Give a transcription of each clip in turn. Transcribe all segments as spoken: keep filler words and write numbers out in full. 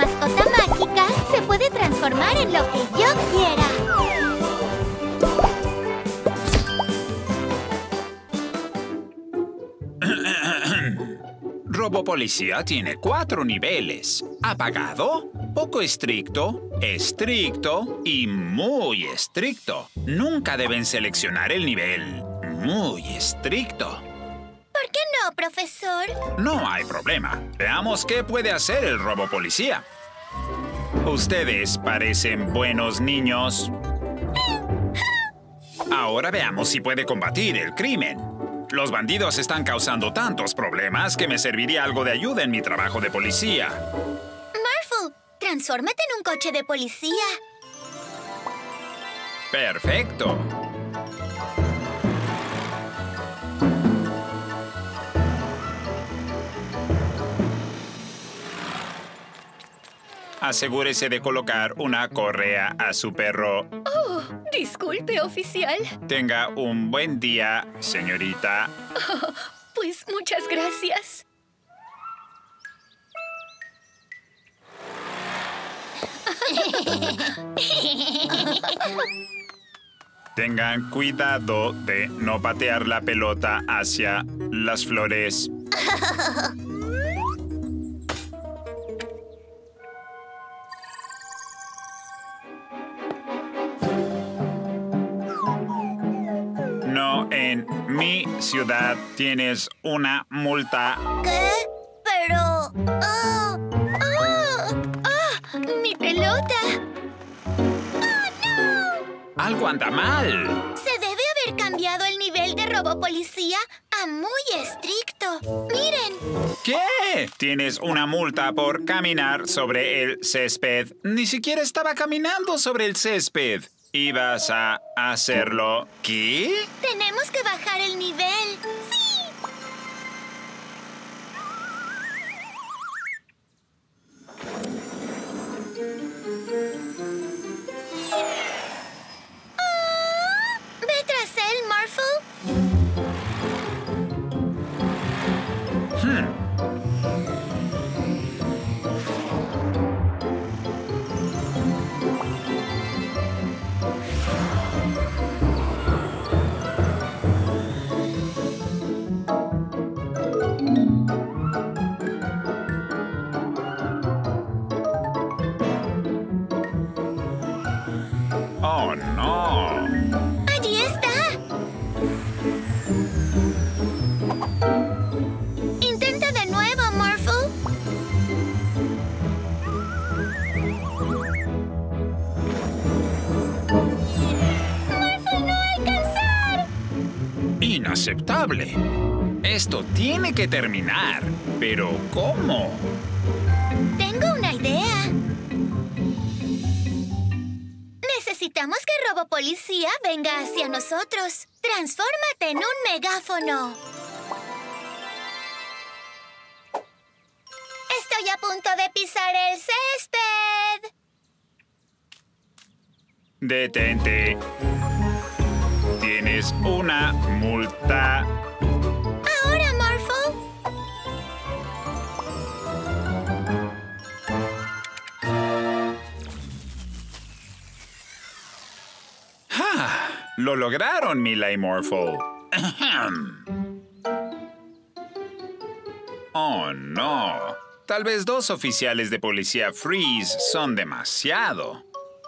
mascota mágica se puede transformar en lo que yo quiera. Robopolicía tiene cuatro niveles. Apagado, poco estricto, estricto y muy estricto. Nunca deben seleccionar el nivel muy estricto. ¿Por qué no, profesor? No hay problema. Veamos qué puede hacer el Robopolicía. Ustedes parecen buenos niños. Ahora veamos si puede combatir el crimen. Los bandidos están causando tantos problemas que me serviría algo de ayuda en mi trabajo de policía. Morphle, transfórmate en un coche de policía. ¡Perfecto! Asegúrese de colocar una correa a su perro. Oh, disculpe, oficial. Tenga un buen día, señorita. Oh, pues muchas gracias. Tengan cuidado de no patear la pelota hacia las flores. No, en mi ciudad tienes una multa. ¿Qué? Pero... ¡Oh! ¡Oh! ¡Oh! ¡Mi pelota! ¡Oh, no! Algo anda mal. Se debe haber cambiado el nivel de Robopolicía a muy estricto. ¡Miren! ¿Qué? Tienes una multa por caminar sobre el césped. Ni siquiera estaba caminando sobre el césped. ¿Ibas a hacerlo? ¿Qué? Tenemos que bajar el nivel. ¡Sí! ¡Oh! Ve tras él, Morphle. Hmm. Oh, no. ¡Allí está! Intenta de nuevo, Morphle. ¡Morphle no va a alcanzar! Inaceptable. Esto tiene que terminar. ¿Pero cómo? Tengo una idea. Necesitamos que Robopolicía venga hacia nosotros. Transfórmate en un megáfono. Estoy a punto de pisar el césped. Detente. Tienes una multa. Ahora, Morphle. ¡Ja! ¡Lo lograron, Mila y Morphle! Ahem. ¡Oh, no! Tal vez dos oficiales de policía Freeze son demasiado.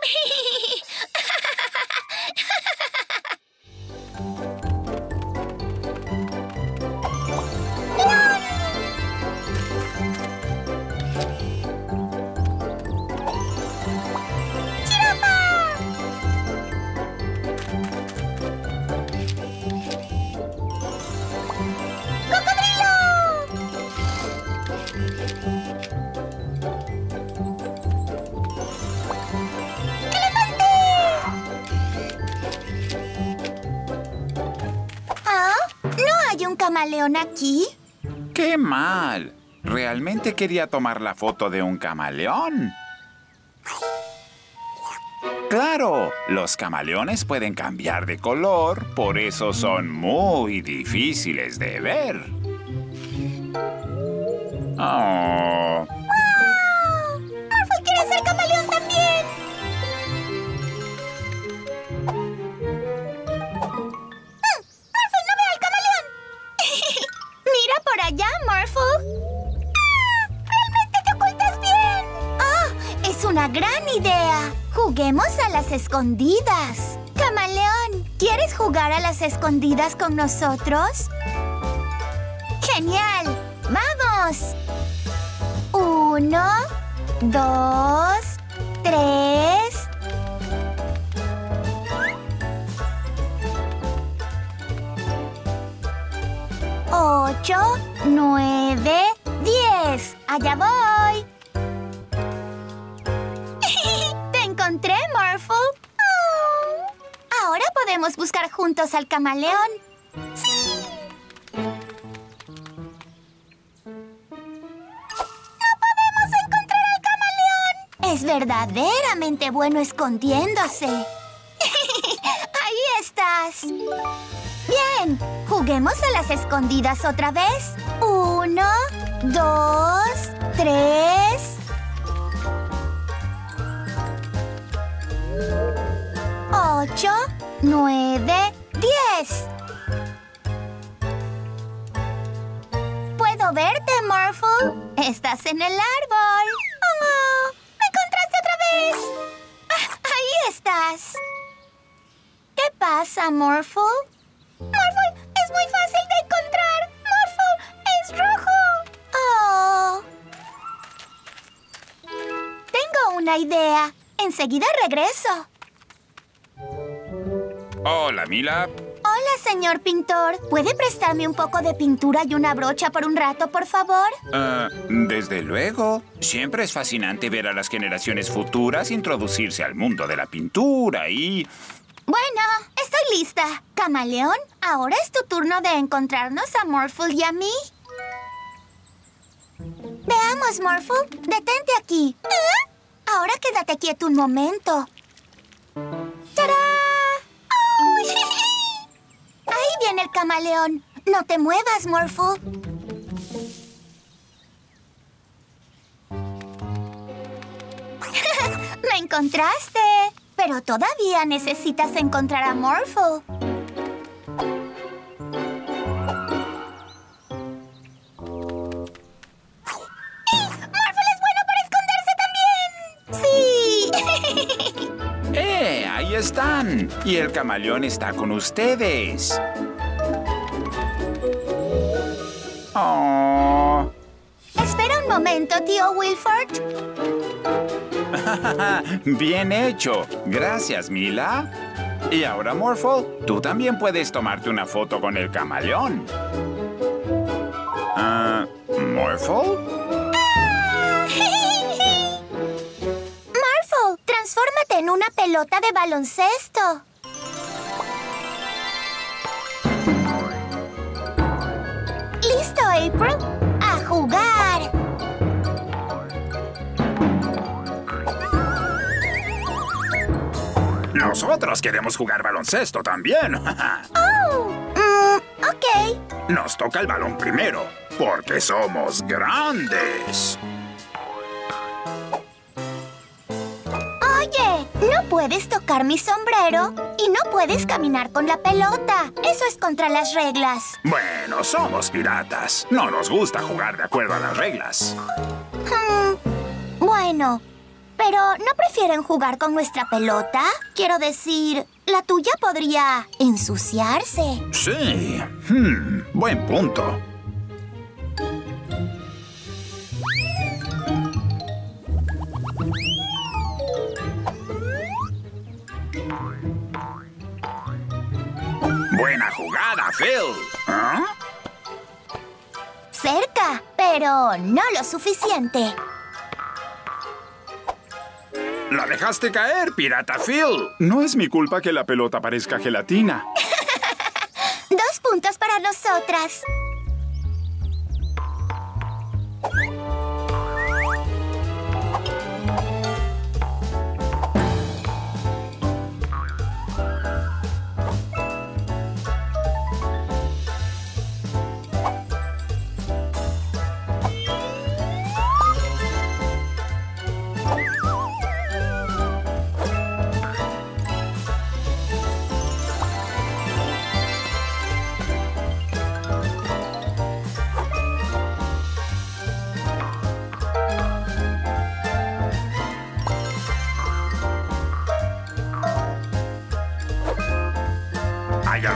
¿Camaleón aquí? ¡Qué mal! Realmente quería tomar la foto de un camaleón. ¡Claro! Los camaleones pueden cambiar de color, por eso son muy difíciles de ver. ¡Oh! ¡Wow! una gran idea. Juguemos a las escondidas. Camaleón, ¿quieres jugar a las escondidas con nosotros? ¡Genial! ¡Vamos! Uno, dos, tres. Ocho, nueve, diez. ¡Allá voy! ¡Te encontré, Morphle! Oh. Ahora podemos buscar juntos al camaleón. ¡Sí! ¡No podemos encontrar al camaleón! Es verdaderamente bueno escondiéndose. ¡Ahí estás! Bien, juguemos a las escondidas otra vez. Uno, dos, tres. Ocho, nueve, diez. ¿Puedo verte, Morphle? Estás en el árbol. ¡Oh! ¡Me encontraste otra vez! Ah, ahí estás. ¿Qué pasa, Morphle? ¡Morphle! ¡Es muy fácil de encontrar! ¡Morphle! ¡Es rojo! ¡Oh! Tengo una idea. Enseguida regreso. Hola, Mila. Hola, señor pintor. ¿Puede prestarme un poco de pintura y una brocha por un rato, por favor? Uh, desde luego. Siempre es fascinante ver a las generaciones futuras introducirse al mundo de la pintura y... Bueno, estoy lista. Camaleón, ahora es tu turno de encontrarnos a Morphle y a mí. Veamos, Morphle. Detente aquí. ¿Eh? Ahora quédate quieto un momento. ¡Tarán! ¡Oh! Ahí viene el camaleón. No te muevas, Morphle. ¡Me encontraste! Pero todavía necesitas encontrar a Morphle. ¡Morphle es bueno para esconderse también! ¡Sí! ¡Eh! ¡Ahí están! Y el camaleón está con ustedes. ¡Oh! Espera un momento, tío Wilford. Bien hecho. Gracias, Mila. Y ahora, Morphle, tú también puedes tomarte una foto con el camaleón. Uh, ¿Morphle? Morphle, transfórmate en una pelota de baloncesto. ¿Listo, April? ¡A jugar! Nosotros queremos jugar baloncesto también. ¡Oh! Mm, ok. Nos toca el balón primero, porque somos grandes. Oye, no puedes tocar mi sombrero y no puedes caminar con la pelota. Eso es contra las reglas. Bueno, somos piratas. No nos gusta jugar de acuerdo a las reglas. Hmm, bueno, pero ¿no prefieren jugar con nuestra pelota? Quiero decir, la tuya podría ensuciarse. Sí. Hmm, buen punto. Buena jugada, Phil. ¿Ah? Cerca, pero no lo suficiente. ¡La dejaste caer, pirata Phil! No es mi culpa que la pelota parezca gelatina. Dos puntos para nosotras.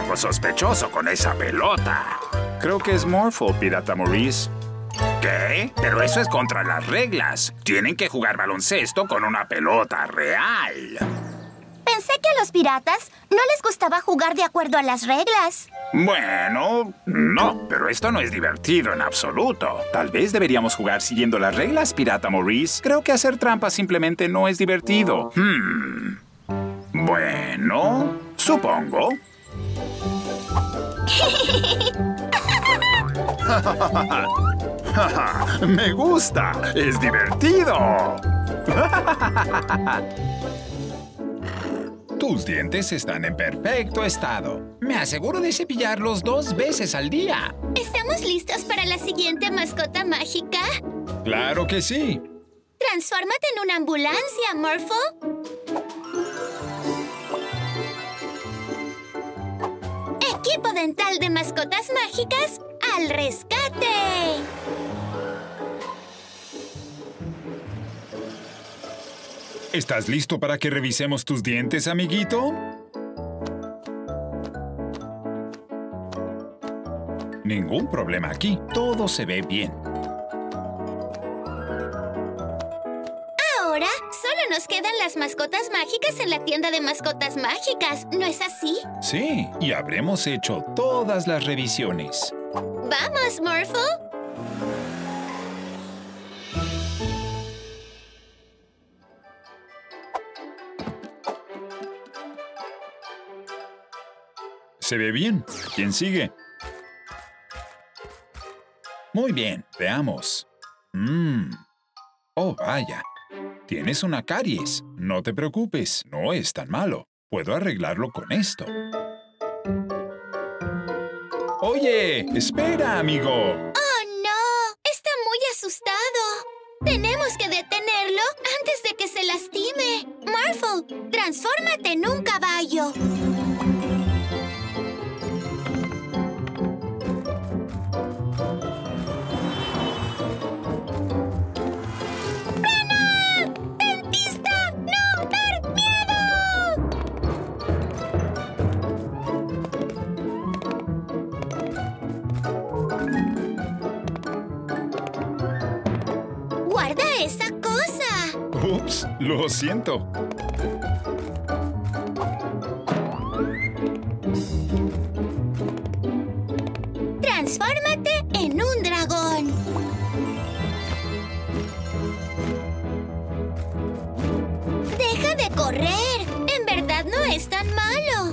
algo sospechoso con esa pelota. Creo que es Morphle, Pirata Maurice. ¿Qué? Pero eso es contra las reglas. Tienen que jugar baloncesto con una pelota real. Pensé que a los piratas no les gustaba jugar de acuerdo a las reglas. Bueno, no, pero esto no es divertido en absoluto. Tal vez deberíamos jugar siguiendo las reglas, Pirata Maurice. Creo que hacer trampa simplemente no es divertido. Hmm. Bueno, supongo. Me gusta. Es divertido. Tus dientes están en perfecto estado. Me aseguro de cepillarlos dos veces al día. ¿Estamos listos para la siguiente mascota mágica? ¡Claro que sí! Transfórmate en una ambulancia, Morphle. Equipo dental de mascotas mágicas al rescate. ¿Estás listo para que revisemos tus dientes, amiguito? Ningún problema aquí. Todo se ve bien. Ahora solo nos quedan las mascotas mágicas en la tienda de mascotas mágicas, ¿no es así? Sí, y habremos hecho todas las revisiones. ¡Vamos, Morphle! Se ve bien. ¿Quién sigue? Muy bien, veamos. Mmm. Oh, vaya. Tienes una caries. No te preocupes, no es tan malo. Puedo arreglarlo con esto. Oye, espera, amigo. ¡Oh, no! Está muy asustado. Tenemos que detenerlo antes de que se lastime. Morphle, transfórmate en un caballo. ¡Guarda esa cosa! Ups, lo siento. Transfórmate en un dragón. ¡Deja de correr! En verdad no es tan malo.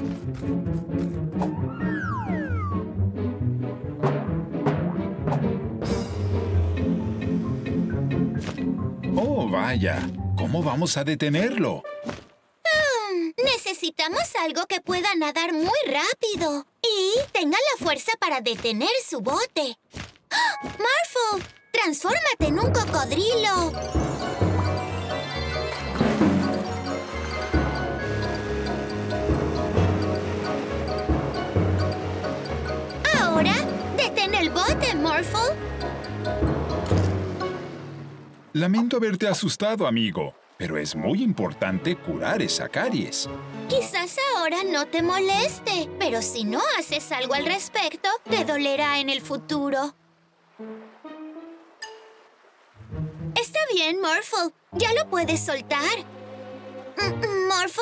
Oh, vaya. ¿Cómo vamos a detenerlo? Hmm, necesitamos algo que pueda nadar muy rápido y tenga la fuerza para detener su bote. ¡Ah! ¡Morphle! ¡Transfórmate en un cocodrilo! Ahora, detén el bote, Morphle. Lamento haberte asustado, amigo, pero es muy importante curar esa caries. Quizás ahora no te moleste, pero si no haces algo al respecto, te dolerá en el futuro. Está bien, Morphle. Ya lo puedes soltar. ¿Morphle?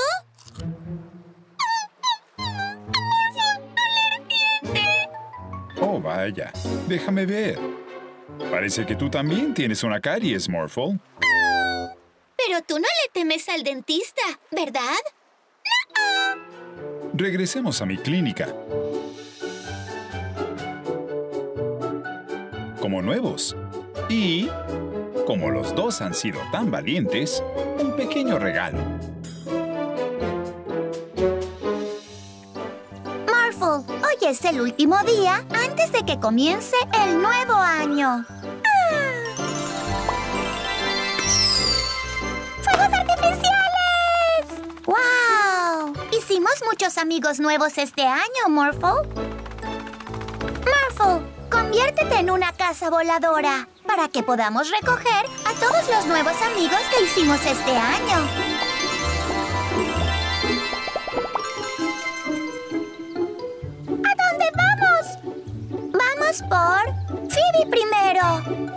¡Morphle, no le entiende! Oh, vaya. Déjame ver. Parece que tú también tienes una caries, Morphle. Oh, pero tú no le temes al dentista, ¿verdad? ¡No! Regresemos a mi clínica. Como nuevos. Y, como los dos han sido tan valientes, un pequeño regalo. Morphle, hoy es el último día antes de que comience el nuevo año. ¡Ah! ¡Fuegos artificiales! ¡Wow! Hicimos muchos amigos nuevos este año, Morphle. Morphle, conviértete en una casa voladora para que podamos recoger a todos los nuevos amigos que hicimos este año. Vamos por Phoebe primero.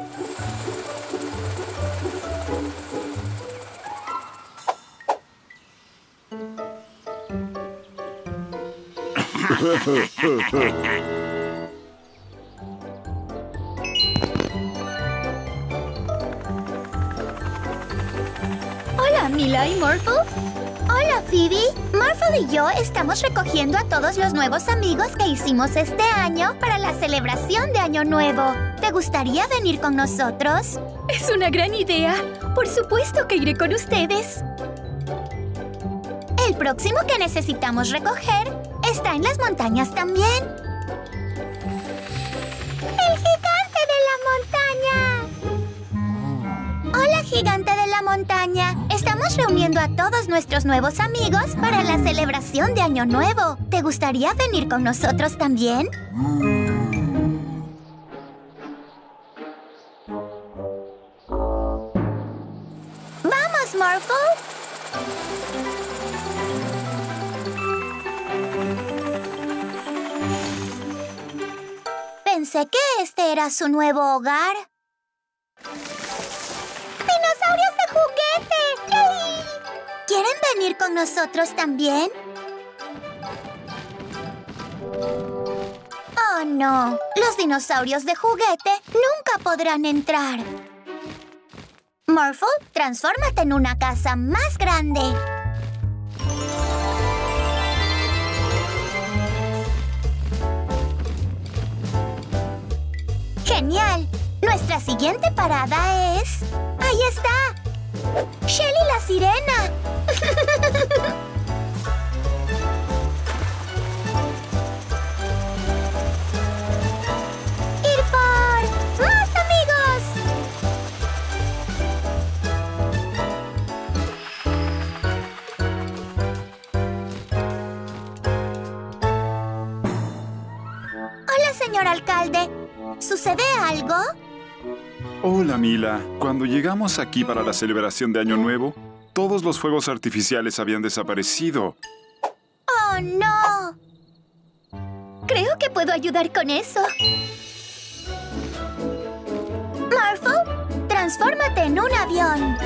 Hola, Mila y Morphle. Hola, Phoebe. Morphle y yo estamos recogiendo a todos los nuevos amigos que hicimos este año para la celebración de Año Nuevo. ¿Te gustaría venir con nosotros? Es una gran idea. Por supuesto que iré con ustedes. El próximo que necesitamos recoger está en las montañas también. ¡El gigante de la montaña! Hola, gigante de la montaña. Estamos reuniendo a todos nuestros nuevos amigos para la celebración de Año Nuevo. ¿Te gustaría venir con nosotros también? ¡Vamos, Morphle! Pensé que este era su nuevo hogar. ¡Dinosaurios de juguete! ¡Yay! ¿Quieren venir con nosotros también? Oh, no. Los dinosaurios de juguete nunca podrán entrar. Morphle, transfórmate en una casa más grande. ¡Genial! Nuestra siguiente parada es... ¡Ahí está! ¡Shelly la sirena! ¡Ir por más amigos! Hola, señor alcalde. ¿Sucede algo? Hola, Mila. Cuando llegamos aquí para la celebración de Año Nuevo, todos los fuegos artificiales habían desaparecido. ¡Oh, no! Creo que puedo ayudar con eso. Morphle, transfórmate en un avión.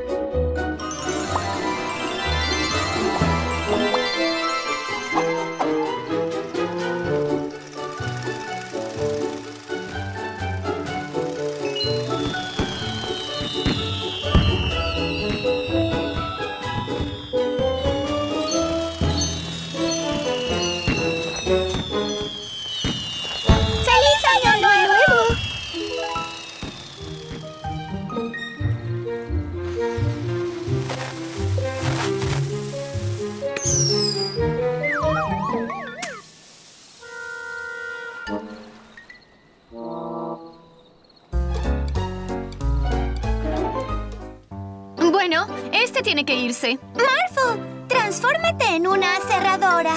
Bueno, este tiene que irse. Morphle, transfórmate en una aserradora.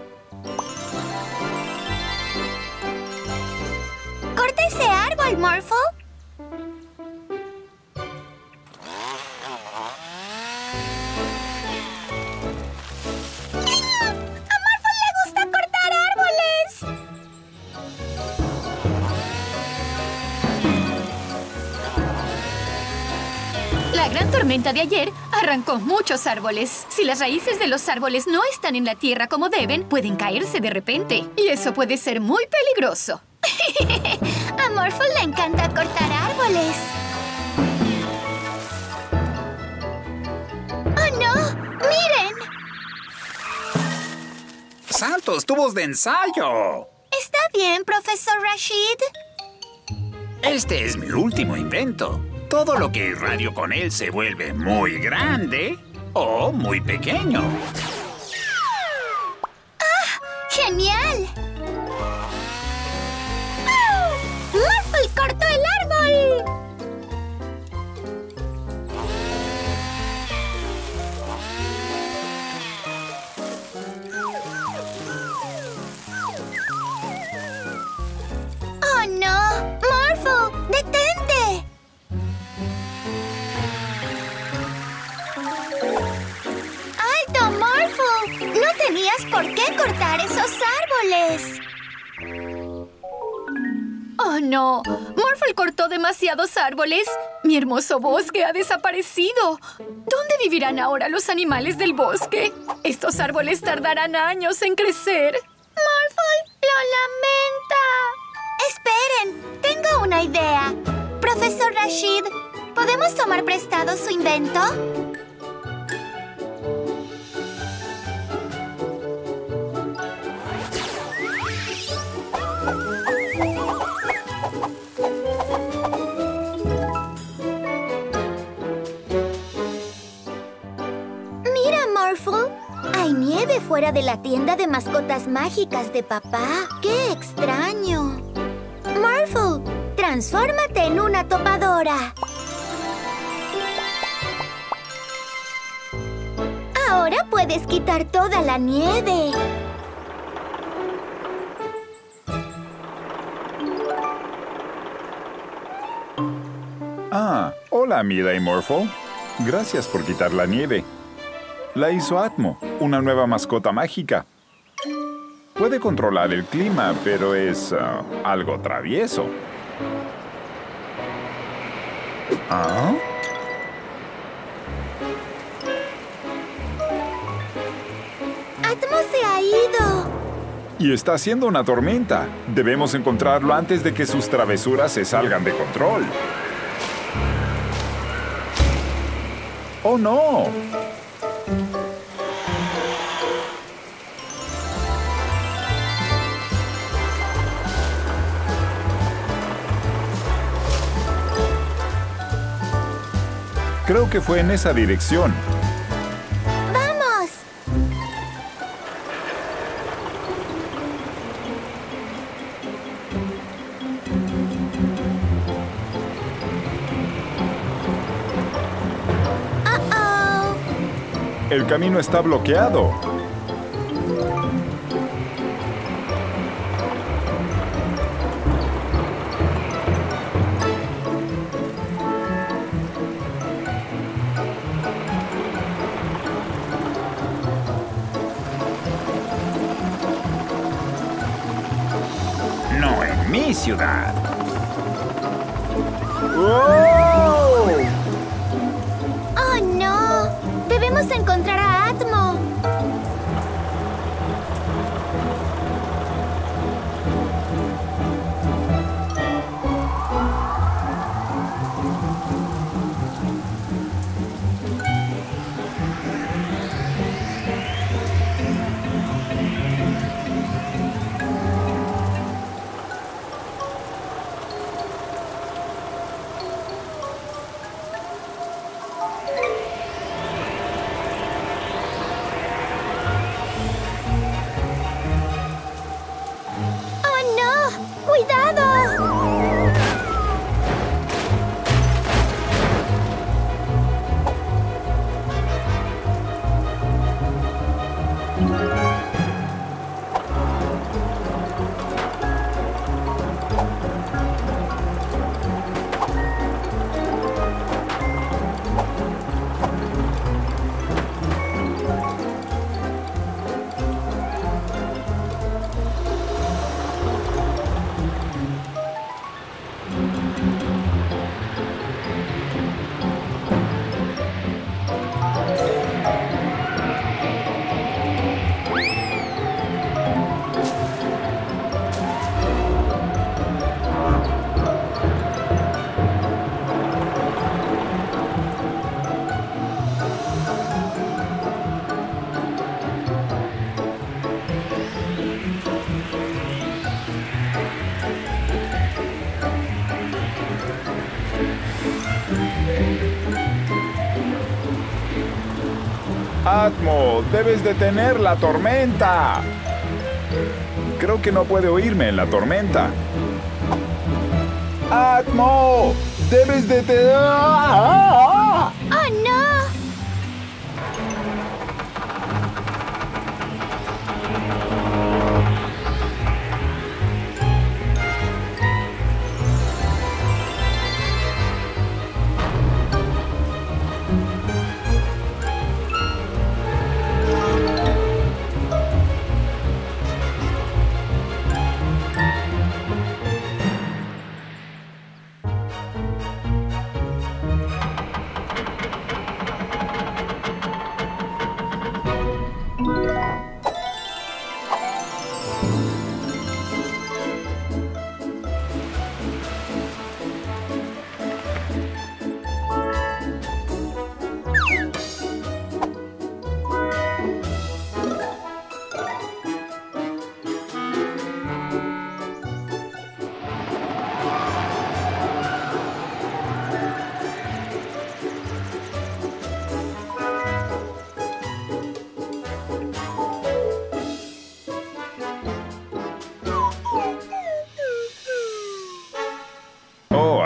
Corta ese árbol, Morphle. ¡A Morphle le gusta cortar árboles! La gran tormenta de ayer arrancó muchos árboles. Si las raíces de los árboles no están en la tierra como deben, pueden caerse de repente. Y eso puede ser muy peligroso. A Morphle le encanta cortar árboles. ¡Oh, no! ¡Miren! ¡Santos tubos de ensayo! ¿Está bien, profesor Rashid? Este es mi último invento. Todo lo que irradio con él se vuelve muy grande o muy pequeño. ¡Ah! ¡Genial! ¡Oh! ¡Morphle cortó el árbol! ¡Oh, no! ¡Morphle, detente! ¡Alto, Morphle! no! Morphle cortó demasiados árboles. Mi hermoso bosque ha desaparecido. ¿Dónde vivirán ahora los animales del bosque? Estos árboles tardarán años en crecer. Morphle lo lamenta. Esperen, tengo una idea. Profesor Rashid, ¿podemos tomar prestado su invento? Mira, Morphle. Hay nieve fuera de la tienda de mascotas mágicas de papá. ¡Qué extraño! Morphle, transfórmate en una topadora. Ahora puedes quitar toda la nieve. Ah, hola, Mila y Morphle. Gracias por quitar la nieve. La hizo Atmo, una nueva mascota mágica. Puede controlar el clima, pero es uh, algo travieso. ¿Ah? Atmo se ha ido. Y está haciendo una tormenta. Debemos encontrarlo antes de que sus travesuras se salgan de control. ¡Oh, no! Creo que fue en esa dirección. ¡Vamos! Uh-oh. El camino está bloqueado. No en mi ciudad. ¡Oh! ¡Oh, no! Debemos encontrar a Atmo. ¡Oh, no! ¡Cuidado! Atmo, debes detener la tormenta. Creo que no puede oírme en la tormenta. Atmo, debes detener... ¡Ah! ¡Oh, no!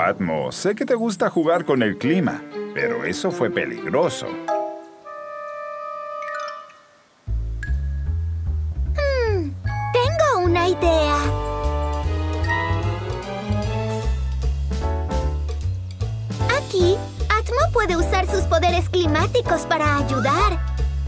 Atmo, sé que te gusta jugar con el clima, pero eso fue peligroso. Hmm, tengo una idea. Aquí, Atmo puede usar sus poderes climáticos para ayudar.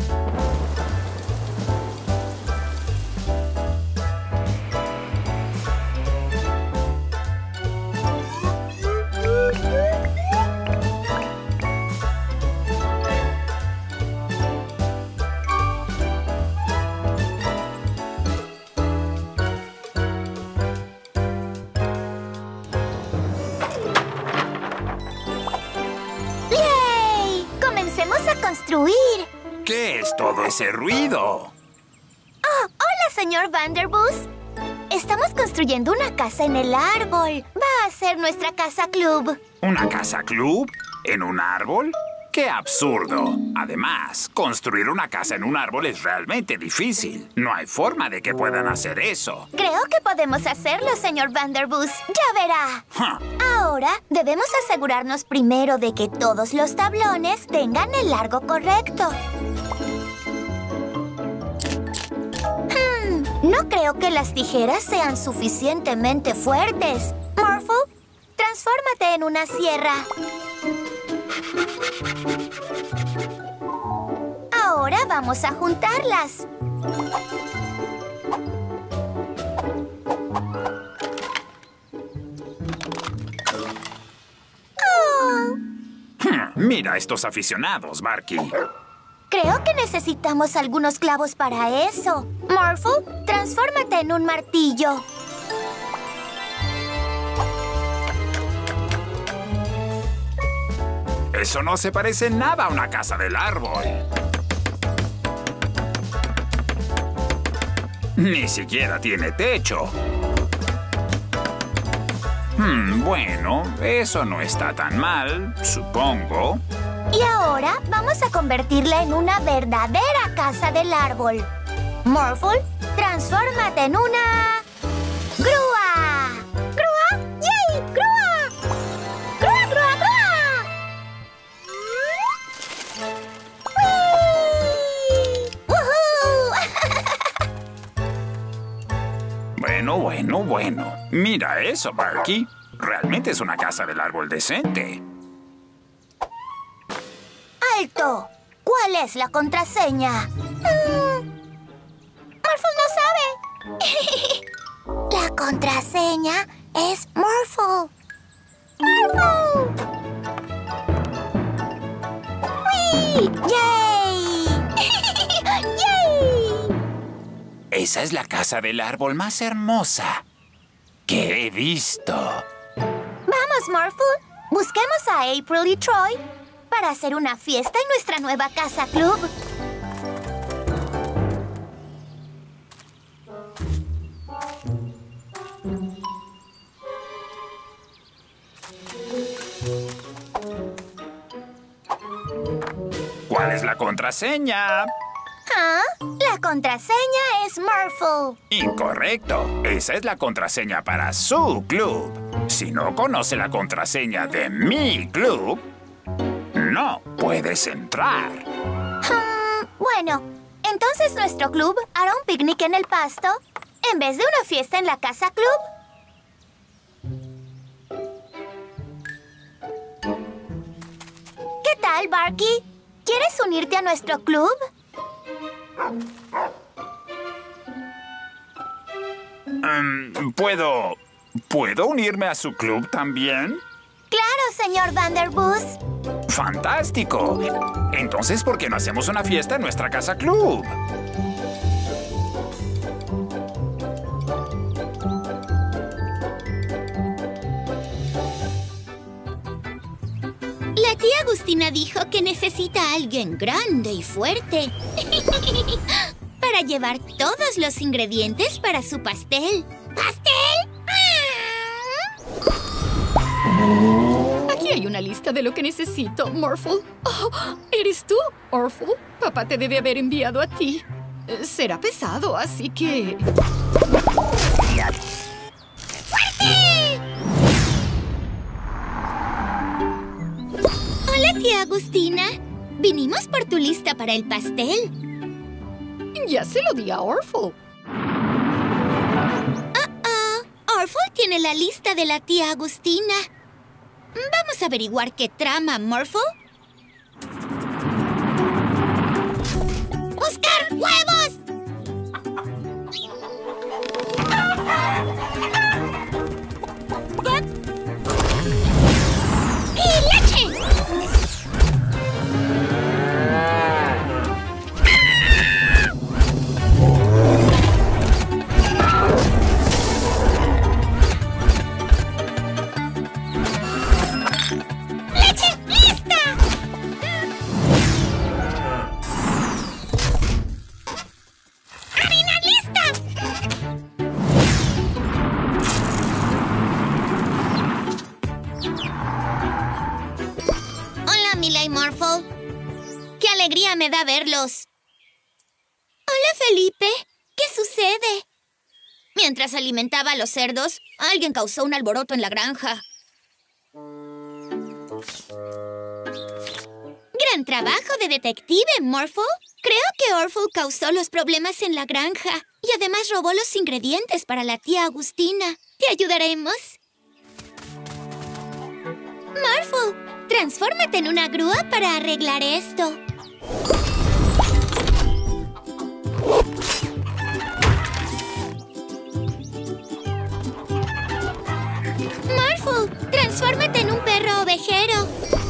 Construir. ¿Qué es todo ese ruido? Oh, hola, señor Vanderboos. Estamos construyendo una casa en el árbol. Va a ser nuestra casa club. ¿Una casa club? ¿En un árbol? ¡Qué absurdo! Además, construir una casa en un árbol es realmente difícil. No hay forma de que puedan hacer eso. Creo que podemos hacerlo, señor Vanderboos. Ya verá. Huh. Ahora, debemos asegurarnos primero de que todos los tablones tengan el largo correcto. Hmm, no creo que las tijeras sean suficientemente fuertes. Morphle, transfórmate en una sierra. Ahora vamos a juntarlas. Oh. Hmm, mira a estos aficionados, Barky. Creo que necesitamos algunos clavos para eso. Morphle, transfórmate en un martillo. Eso no se parece en nada a una casa del árbol. Ni siquiera tiene techo. Hmm, bueno, eso no está tan mal, supongo. Y ahora vamos a convertirla en una verdadera casa del árbol. Morphle, transfórmate en una... ¡grúa! ¡Grúa! ¡Yay! ¡Grúa! ¡Grúa, grúa, grúa! ¡Whee! ¡Woohoo! Bueno, bueno, bueno. Mira eso, Barky. Realmente es una casa del árbol decente. ¡Alto! ¿Cuál es la contraseña? Mm. Morphle no sabe. La contraseña es Morphle. ¡Morphle! ¡Wii! ¡Yay! ¡Yay! Esa es la casa del árbol más hermosa que he visto. Vamos, Morphle. Busquemos a April y Troy para hacer una fiesta en nuestra nueva casa club. ¿Cuál es la contraseña? ¿Ah? La contraseña es Morphle. Incorrecto. Esa es la contraseña para su club. Si no conoce la contraseña de mi club, no puedes entrar. Hmm, bueno, entonces nuestro club hará un picnic en el pasto en vez de una fiesta en la casa club. ¿Qué tal, Barky? ¿Quieres unirte a nuestro club? Um, ¿Puedo... ¿Puedo unirme a su club también? ¡Claro, señor Vanderboos! ¡Fantástico! Entonces, ¿por qué no hacemos una fiesta en nuestra casa club? La tía Agustina dijo que necesita a alguien grande y fuerte para llevar todos los ingredientes para su pastel. ¿Pastel? Aquí hay una lista de lo que necesito, Morphle. Oh, ¿eres tú, Morphle? Papá te debe haber enviado a ti. Eh, será pesado, así que... ¡Fuerte! Hola, tía Agustina. Vinimos por tu lista para el pastel. Ya se lo di a Orphle. Uh-oh. Orphle tiene la lista de la tía Agustina. Vamos a averiguar qué trama, Morphle. ¡Buscar huevos! ¡Y leche! ¡Leche lista! ¡Harina lista! Hola, Mila y Morphle. ¡Qué alegría me da verlos! Hola, Felipe. ¿Qué sucede? Mientras alimentaba a los cerdos, alguien causó un alboroto en la granja. Gran trabajo de detective, Morphle. Creo que Orphle causó los problemas en la granja y además robó los ingredientes para la tía Agustina. ¿Te ayudaremos? Morphle, transfórmate en una grúa para arreglar esto. Morphle, transfórmate en un perro ovejero.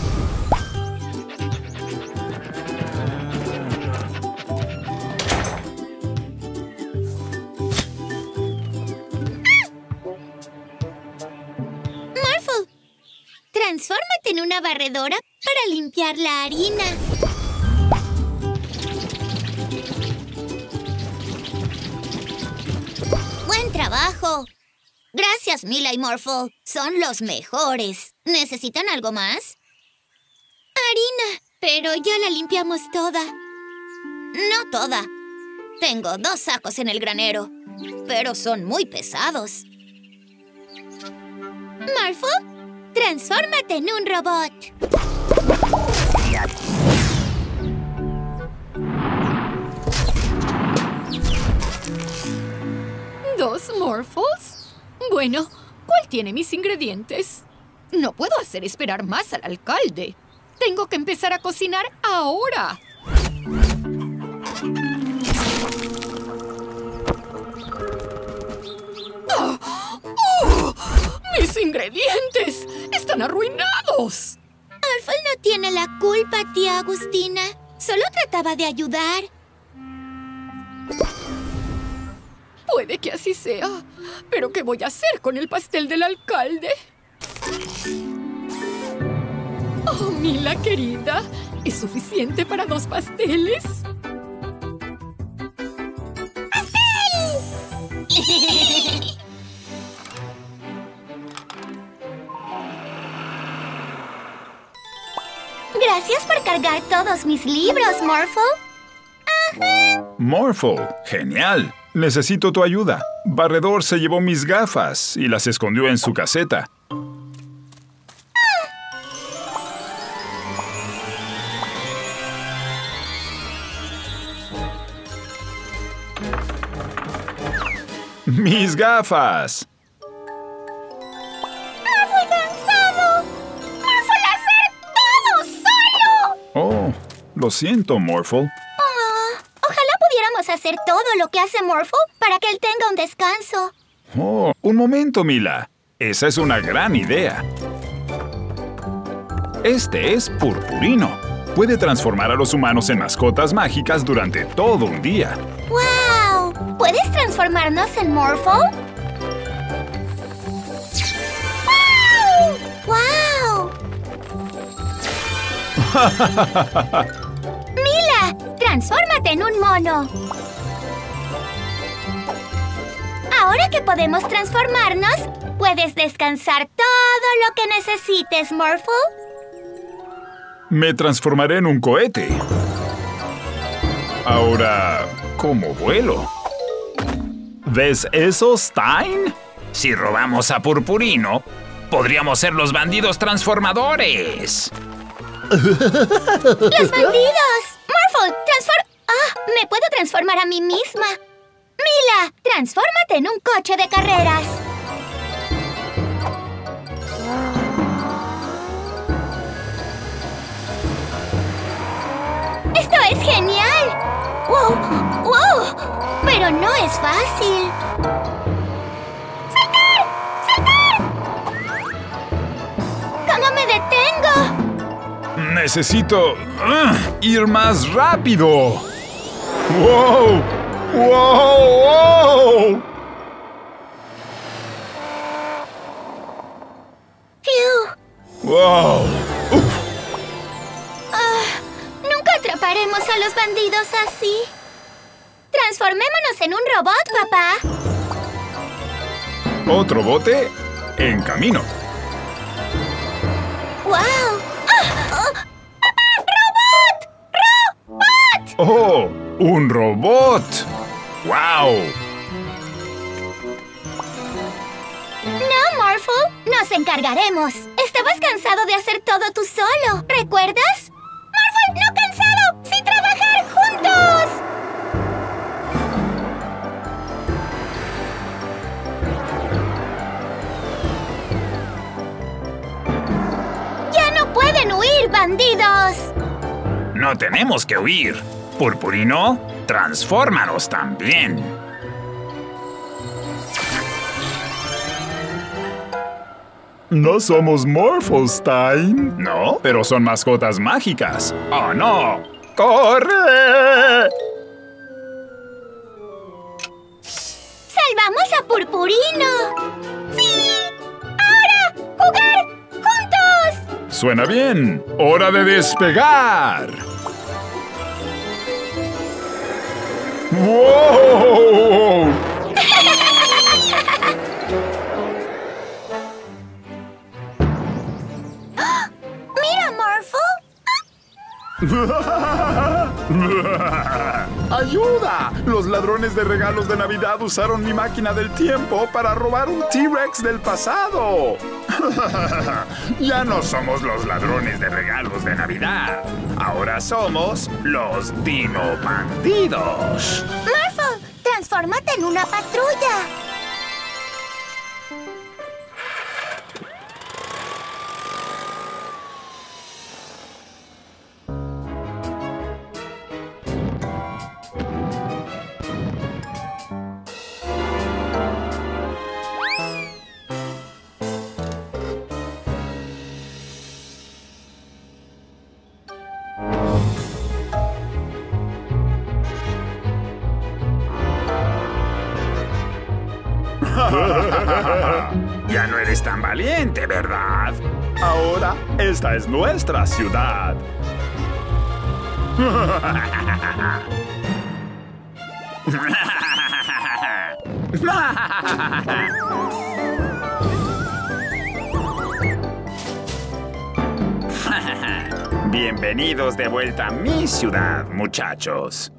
Morphle, transfórmate en una barredora para limpiar la harina. ¡Buen trabajo! Gracias, Mila y Morphle. Son los mejores. ¿Necesitan algo más? Harina, pero ya la limpiamos toda. No toda. Tengo dos sacos en el granero, pero son muy pesados. Morphle, transfórmate en un robot. ¿Dos Morphles? Bueno, ¿cuál tiene mis ingredientes? No puedo hacer esperar más al alcalde. Tengo que empezar a cocinar ahora. ¡Oh! ¡Oh! ¡Mis ingredientes! ¡Están arruinados! Orphle no tiene la culpa, tía Agustina. Solo trataba de ayudar. Puede que así sea. ¿Pero qué voy a hacer con el pastel del alcalde? Oh, Mila, querida. ¿Es suficiente para dos pasteles? Gracias por cargar todos mis libros, Morphle. Morphle, genial. Necesito tu ayuda. Barredor se llevó mis gafas y las escondió en su caseta. ¡Mis gafas! ¡Estoy cansado! ¡Morphle hacer todo solo! Oh, lo siento, Morphle. Oh, ojalá pudiéramos hacer todo lo que hace Morphle para que él tenga un descanso. Oh, un momento, Mila. Esa es una gran idea. Este es Purpurino. Puede transformar a los humanos en mascotas mágicas durante todo un día. ¡Wow! ¿Puedes transformarnos en Morphle? ¡Wow! ¡Wow! ¡Mila! ¡Transfórmate en un mono! Ahora que podemos transformarnos, puedes descansar todo lo que necesites, Morphle. Me transformaré en un cohete. Ahora, ¿cómo vuelo? ¿Ves eso, Stein? Si robamos a Purpurino, podríamos ser los bandidos transformadores. ¡Los bandidos! ¡Morphle, transform... ¡Ah! ¡Me puedo transformar a mí misma! ¡Mila, transfórmate en un coche de carreras! ¡Esto es genial! ¡Wow! ¡Wow! Pero no es fácil. ¡Saltar! ¡Saltar! ¿Cómo me detengo? Necesito uh, ir más rápido. ¡Wow! ¡Wow! ¡Wow! ¡Phew! ¡Wow! Uf. Ah, nunca atraparemos a los bandidos así. Transformémonos en un robot, papá. Otro bote en camino. ¡Wow! ¡Ah! ¡Oh! ¡Papá! ¡Robot! ¡Robot! ¡Oh! ¡Un robot! ¡Wow! No, Morphle. Nos encargaremos. Estabas cansado de hacer todo tú solo. ¿Recuerdas? ¡Morphle, no cansado! ¡Sí trabajar juntos! ¡Ya no pueden huir, bandidos! No tenemos que huir. Purpurino, transfórmanos también. No somos Morphlestein. No, pero son mascotas mágicas. ¡Oh, no! ¡Corre! ¡Salvamos a Purpurino! ¡Sí! ¡Ahora! ¡Jugar juntos! Suena bien. ¡Hora de despegar! ¡Wow! ¡Mira, Morphle! ¡Ayuda! Los ladrones de regalos de Navidad usaron mi máquina del tiempo para robar un T-Rex del pasado. Ya no somos los ladrones de regalos de Navidad. Ahora somos los Dino Bandidos. Morphle, transfórmate en una patrulla. Ya no eres tan valiente, ¿verdad? Ahora, esta es nuestra ciudad. Bienvenidos de vuelta a mi ciudad, muchachos.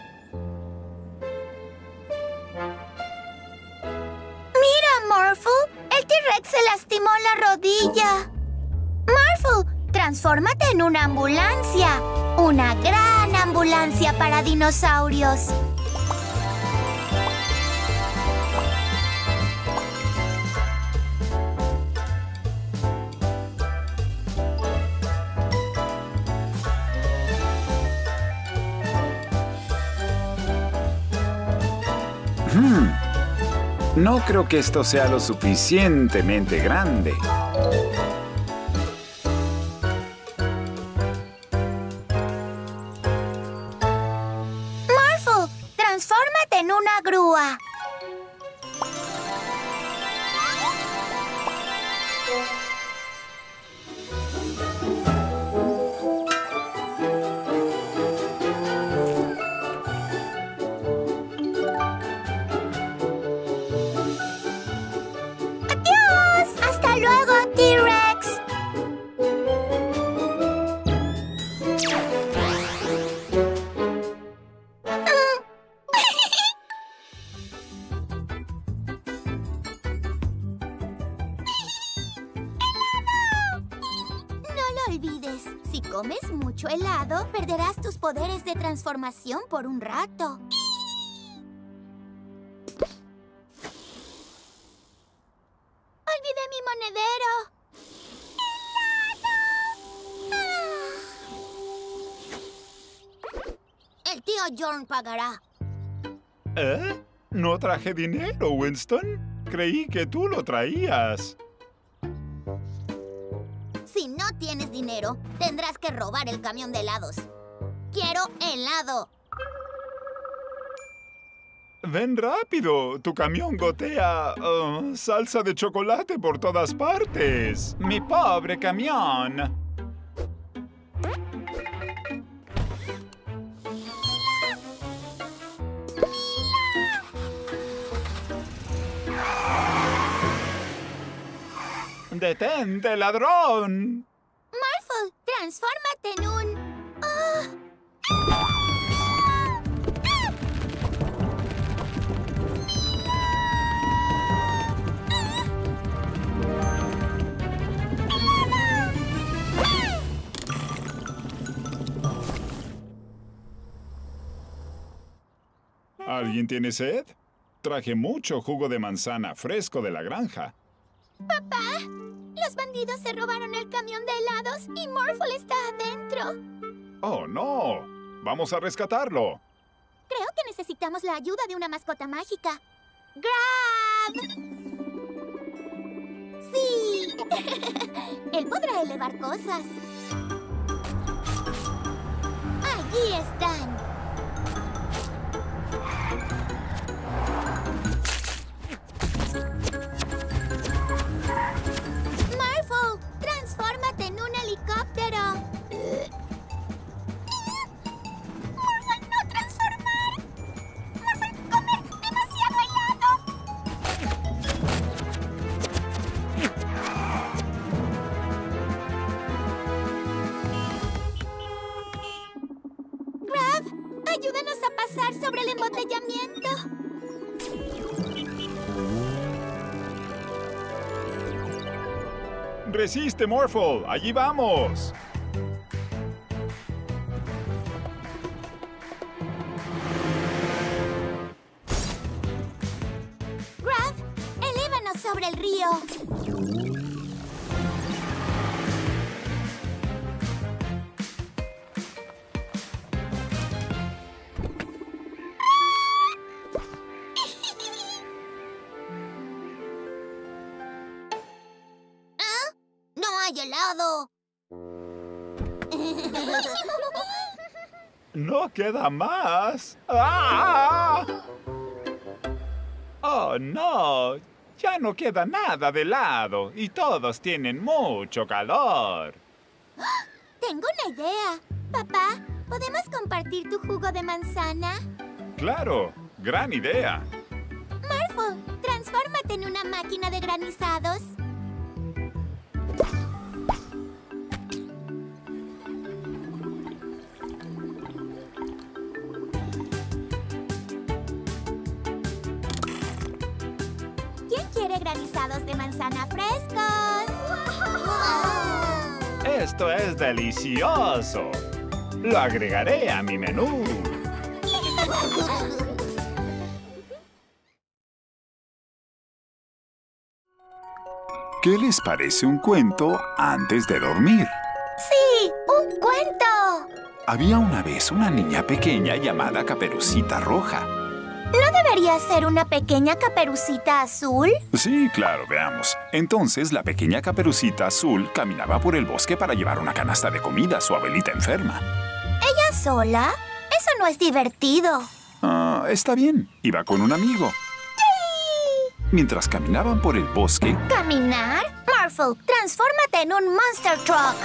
Morphle, el T-Rex se lastimó la rodilla. Morphle, transfórmate en una ambulancia. Una gran ambulancia para dinosaurios. Hmm. No creo que esto sea lo suficientemente grande. Morphle, transfórmate en una grúa. comes mucho helado, perderás tus poderes de transformación por un rato. ¡Olvidé mi monedero! ¡Helado! ¡Ah! El tío Jorn pagará. ¿Eh? No traje dinero, Winston. Creí que tú lo traías. Si no tienes dinero, tendrás que robar el camión de helados. ¡Quiero helado! Ven rápido. Tu camión gotea uh, salsa de chocolate por todas partes. Mi pobre camión. ¡Detente, ladrón! Morphle, transfórmate en un... ¡Ah! ¿Alguien tiene sed? Traje mucho jugo de manzana fresco de la granja. ¡Papá! Los bandidos se robaron el camión de helados y Morphle está adentro. ¡Oh, no! ¡Vamos a rescatarlo! Creo que necesitamos la ayuda de una mascota mágica. ¡Grab! ¡Sí! Él podrá elevar cosas. Allí están. Morphle, transfórmate en un helicóptero. Morphle, no transformar. Morphle, comer demasiado helado. Grab, ayúdanos a pasar sobre el embotellamiento. ¡Resiste, Morphle! ¡Allí vamos! Grab, elévanos sobre el río. ¿Ah? ¡No hay helado! ¡No queda más! ¡Ah! ¡Oh, no! Ya no queda nada de helado y todos tienen mucho calor. Tengo una idea. Papá, ¿podemos compartir tu jugo de manzana? ¡Claro! ¡Gran idea! Morphle, transfórmate en una máquina de granizados. ¿Quién quiere granizados de manzana frescos? ¡Esto es delicioso! Lo agregaré a mi menú. ¿Qué les parece un cuento antes de dormir? ¡Sí! ¡Un cuento! Había una vez una niña pequeña llamada Caperucita Roja. ¿No debería ser una pequeña Caperucita azul? Sí, claro, veamos. Entonces, la pequeña Caperucita Azul caminaba por el bosque para llevar una canasta de comida a su abuelita enferma. ¿Ella sola? Eso no es divertido. Ah, está bien. Iba con un amigo. Mientras caminaban por el bosque... ¿Caminar? Morphle, transfórmate en un Monster Truck.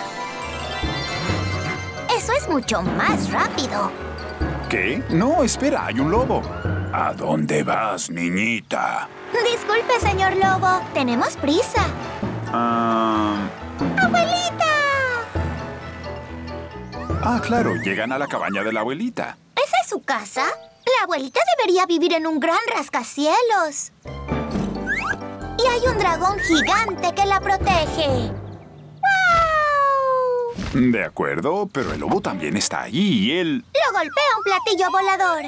Eso es mucho más rápido. ¿Qué? No, espera, hay un lobo. ¿A dónde vas, niñita? Disculpe, señor lobo. Tenemos prisa. Ah... ¡Abuelita! Ah, claro, llegan a la cabaña de la abuelita. ¿Esa es su casa? La abuelita debería vivir en un gran rascacielos. Y hay un dragón gigante que la protege. ¡Wow! De acuerdo, pero el lobo también está allí y él... Lo golpea un platillo volador.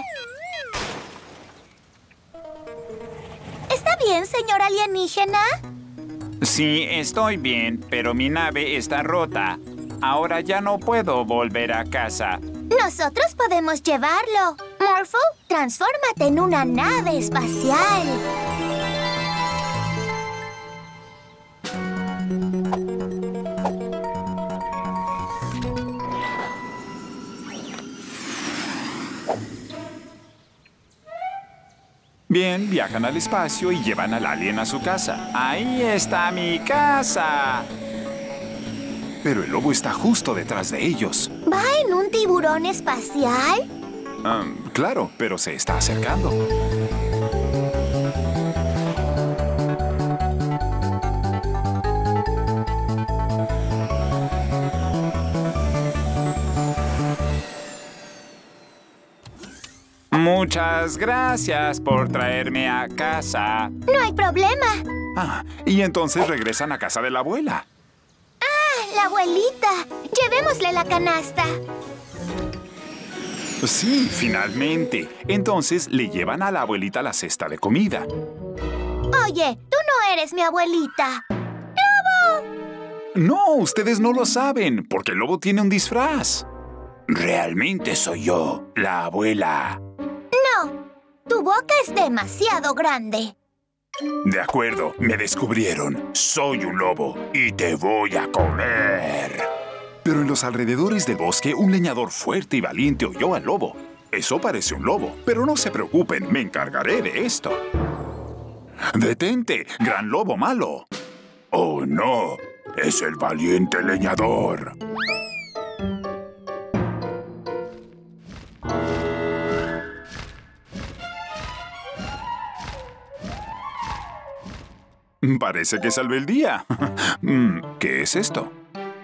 ¿Está bien, señor alienígena? Sí, estoy bien, pero mi nave está rota. Ahora ya no puedo volver a casa. Nosotros podemos llevarlo. Morphle, transfórmate en una nave espacial. Bien, viajan al espacio y llevan al alien a su casa. ¡Ahí está mi casa! Pero el lobo está justo detrás de ellos. ¿Va en un tiburón espacial? Ah, claro, pero se está acercando. Muchas gracias por traerme a casa. No hay problema. Ah, y entonces regresan a casa de la abuela. ¡Ah, la abuelita! Llevémosle la canasta. Sí, finalmente. Entonces le llevan a la abuelita la cesta de comida. Oye, tú no eres mi abuelita. No, ustedes no lo saben, porque el lobo tiene un disfraz. Realmente soy yo, la abuela. No, tu boca es demasiado grande. De acuerdo, me descubrieron. Soy un lobo y te voy a comer. Pero en los alrededores del bosque, un leñador fuerte y valiente oyó al lobo. Eso parece un lobo, pero no se preocupen, me encargaré de esto. ¡Detente, gran lobo malo! ¡Oh, no! ¡Es el valiente leñador! Parece que salvé el día. ¿Qué es esto?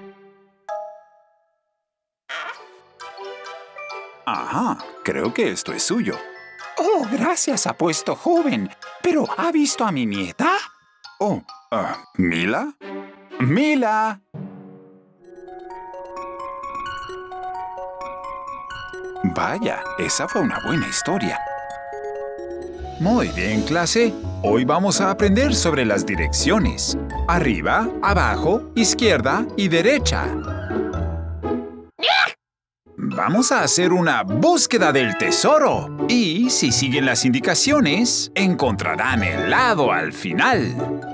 Ajá, creo que esto es suyo. Oh, gracias, apuesto joven. ¿Pero ha visto a mi nieta? Oh, uh, ¿Mila? ¡Mila! Vaya, esa fue una buena historia. Muy bien, clase. Hoy vamos a aprender sobre las direcciones. Arriba, abajo, izquierda y derecha. Vamos a hacer una búsqueda del tesoro. Y si siguen las indicaciones, encontrarán helado al final.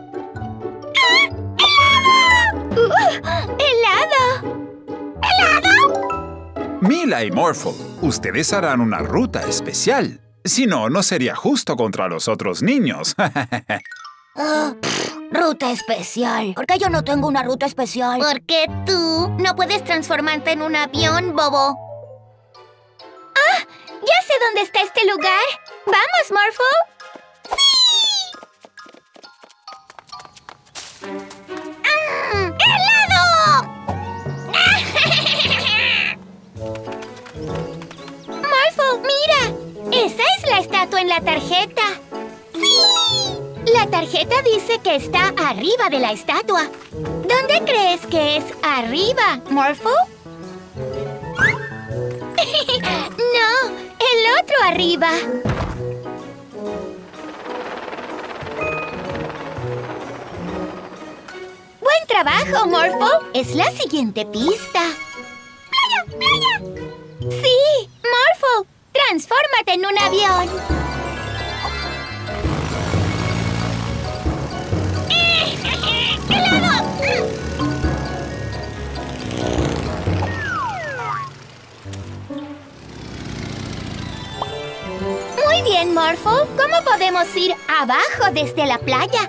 ¡Helado! ¡Helado! Mila y Morphle, ustedes harán una ruta especial. Si no, no sería justo contra los otros niños. Oh, pff, ruta especial. ¿Por qué yo no tengo una ruta especial? Porque tú no puedes transformarte en un avión, bobo. ¡Ah! Ya sé dónde está este lugar. ¿Vamos, Morphle? ¡Sí! ¡Mm! ¡Helado! Morphle, mira. Esa es la estatua en la tarjeta. ¡Sí! La tarjeta dice que está arriba de la estatua. ¿Dónde crees que es arriba, Morphle? No, el otro arriba. Buen trabajo, Morphle. Es la siguiente pista. ¡Playa, playa! Sí, Morphle. ¡Transfórmate en un avión! ¡Helado! Muy bien, Morphle. ¿Cómo podemos ir abajo desde la playa?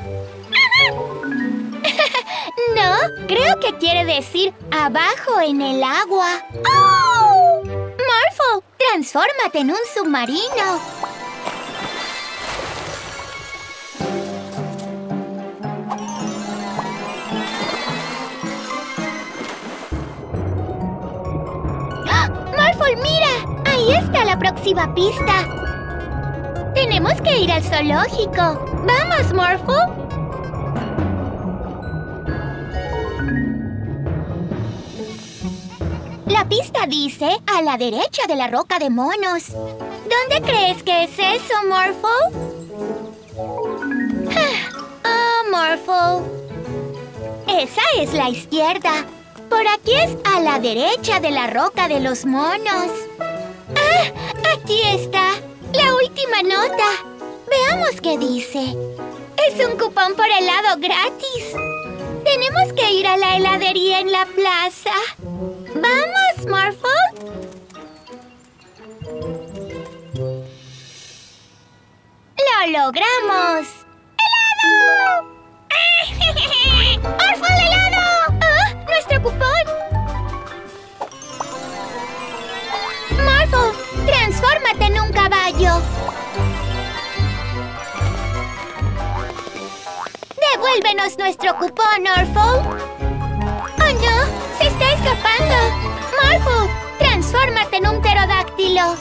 No, creo que quiere decir abajo en el agua. ¡Oh! Morphle, transfórmate en un submarino. ¡Ah! Morphle, mira. Ahí está la próxima pista. Tenemos que ir al zoológico. ¡Vamos, Morphle! La pista dice a la derecha de la roca de monos. ¿Dónde crees que es eso, Morphle? Ah, Morphle. Esa es la izquierda. Por aquí es a la derecha de la roca de los monos. ¡Ah! Aquí está. La última nota. Veamos qué dice. Es un cupón por helado gratis. Tenemos que ir a la heladería en la plaza. ¡Vamos, Morphle! ¡Lo logramos! ¡Helado! ¡Morphle, helado! ¡Ah! ¡Nuestro cupón! Morphle, transfórmate en un caballo. ¡Devuélvenos nuestro cupón, Morphle! ¡Oh, no! ¡Se está escapando! ¡Morphle, transfórmate en un pterodáctilo!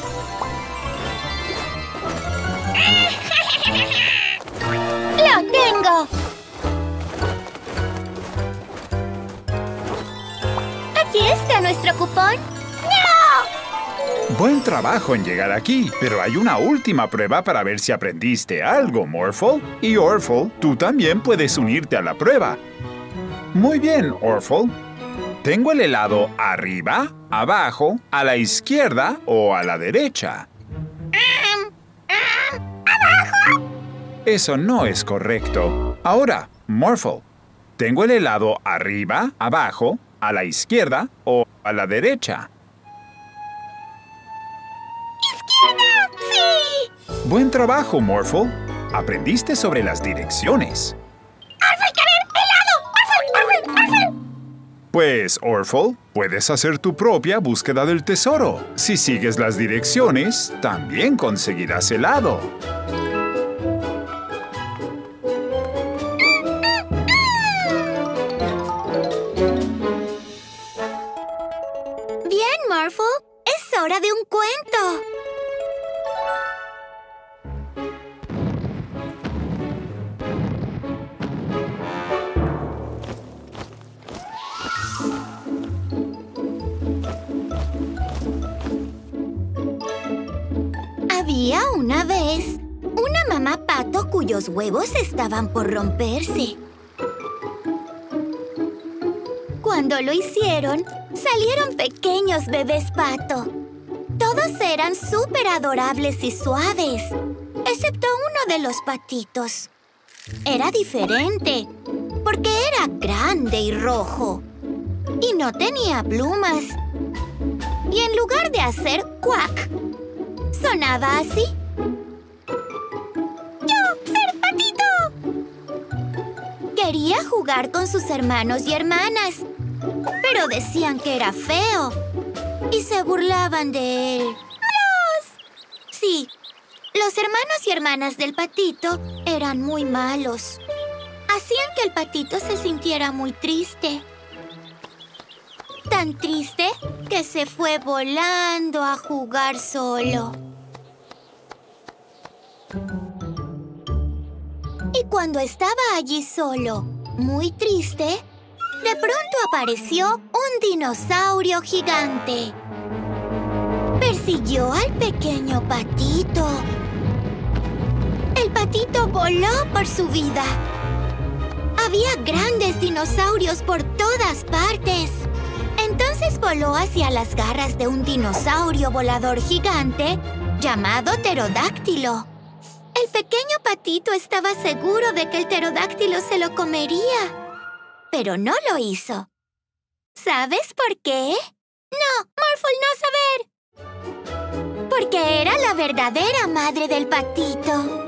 ¡Lo tengo! Aquí está nuestro cupón. ¡No! Buen trabajo en llegar aquí, pero hay una última prueba para ver si aprendiste algo, Morphle. Y Orphle, tú también puedes unirte a la prueba. Muy bien, Orphle. ¿Tengo el helado arriba, abajo, a la izquierda o a la derecha? ¡Abajo! Eso no es correcto. Ahora, Morphle, ¿tengo el helado arriba, abajo, a la izquierda o a la derecha? ¡Izquierda! ¡Sí! Buen trabajo, Morphle. Aprendiste sobre las direcciones. ¡Orphle, querer helado! ¡Orphle, Orphle, Orphle! Pues, Orphle, puedes hacer tu propia búsqueda del tesoro. Si sigues las direcciones, también conseguirás helado. Bien, Morphle. Es hora de un cuento. Había una vez una mamá pato cuyos huevos estaban por romperse. Cuando lo hicieron, salieron pequeños bebés pato. Todos eran súper adorables y suaves, excepto uno de los patitos. Era diferente, porque era grande y rojo. Y no tenía plumas. Y en lugar de hacer cuac, sonaba así. ¡Yo, ser patito! Quería jugar con sus hermanos y hermanas, pero decían que era feo y se burlaban de él. ¡Los! Sí, los hermanos y hermanas del patito eran muy malos. Hacían que el patito se sintiera muy triste. Tan triste que se fue volando a jugar solo. Y cuando estaba allí solo, muy triste, de pronto apareció un dinosaurio gigante. Persiguió al pequeño patito. El patito voló por su vida. Había grandes dinosaurios por todas partes. Entonces voló hacia las garras de un dinosaurio volador gigante llamado pterodáctilo. El pequeño patito estaba seguro de que el pterodáctilo se lo comería, pero no lo hizo. ¿Sabes por qué? No, Morphle, no saber. Porque era la verdadera madre del patito.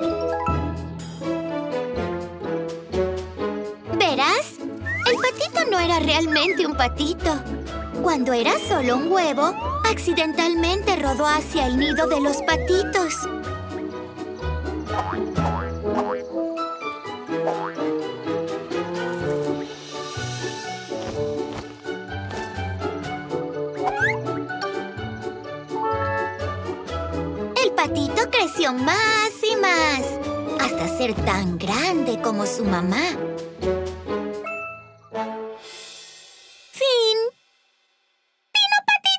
¿Verás? El patito no era realmente un patito. Cuando era solo un huevo, accidentalmente rodó hacia el nido de los patitos. El patito creció más y más, hasta ser tan grande como su mamá. Fin. ¡Pino Patito!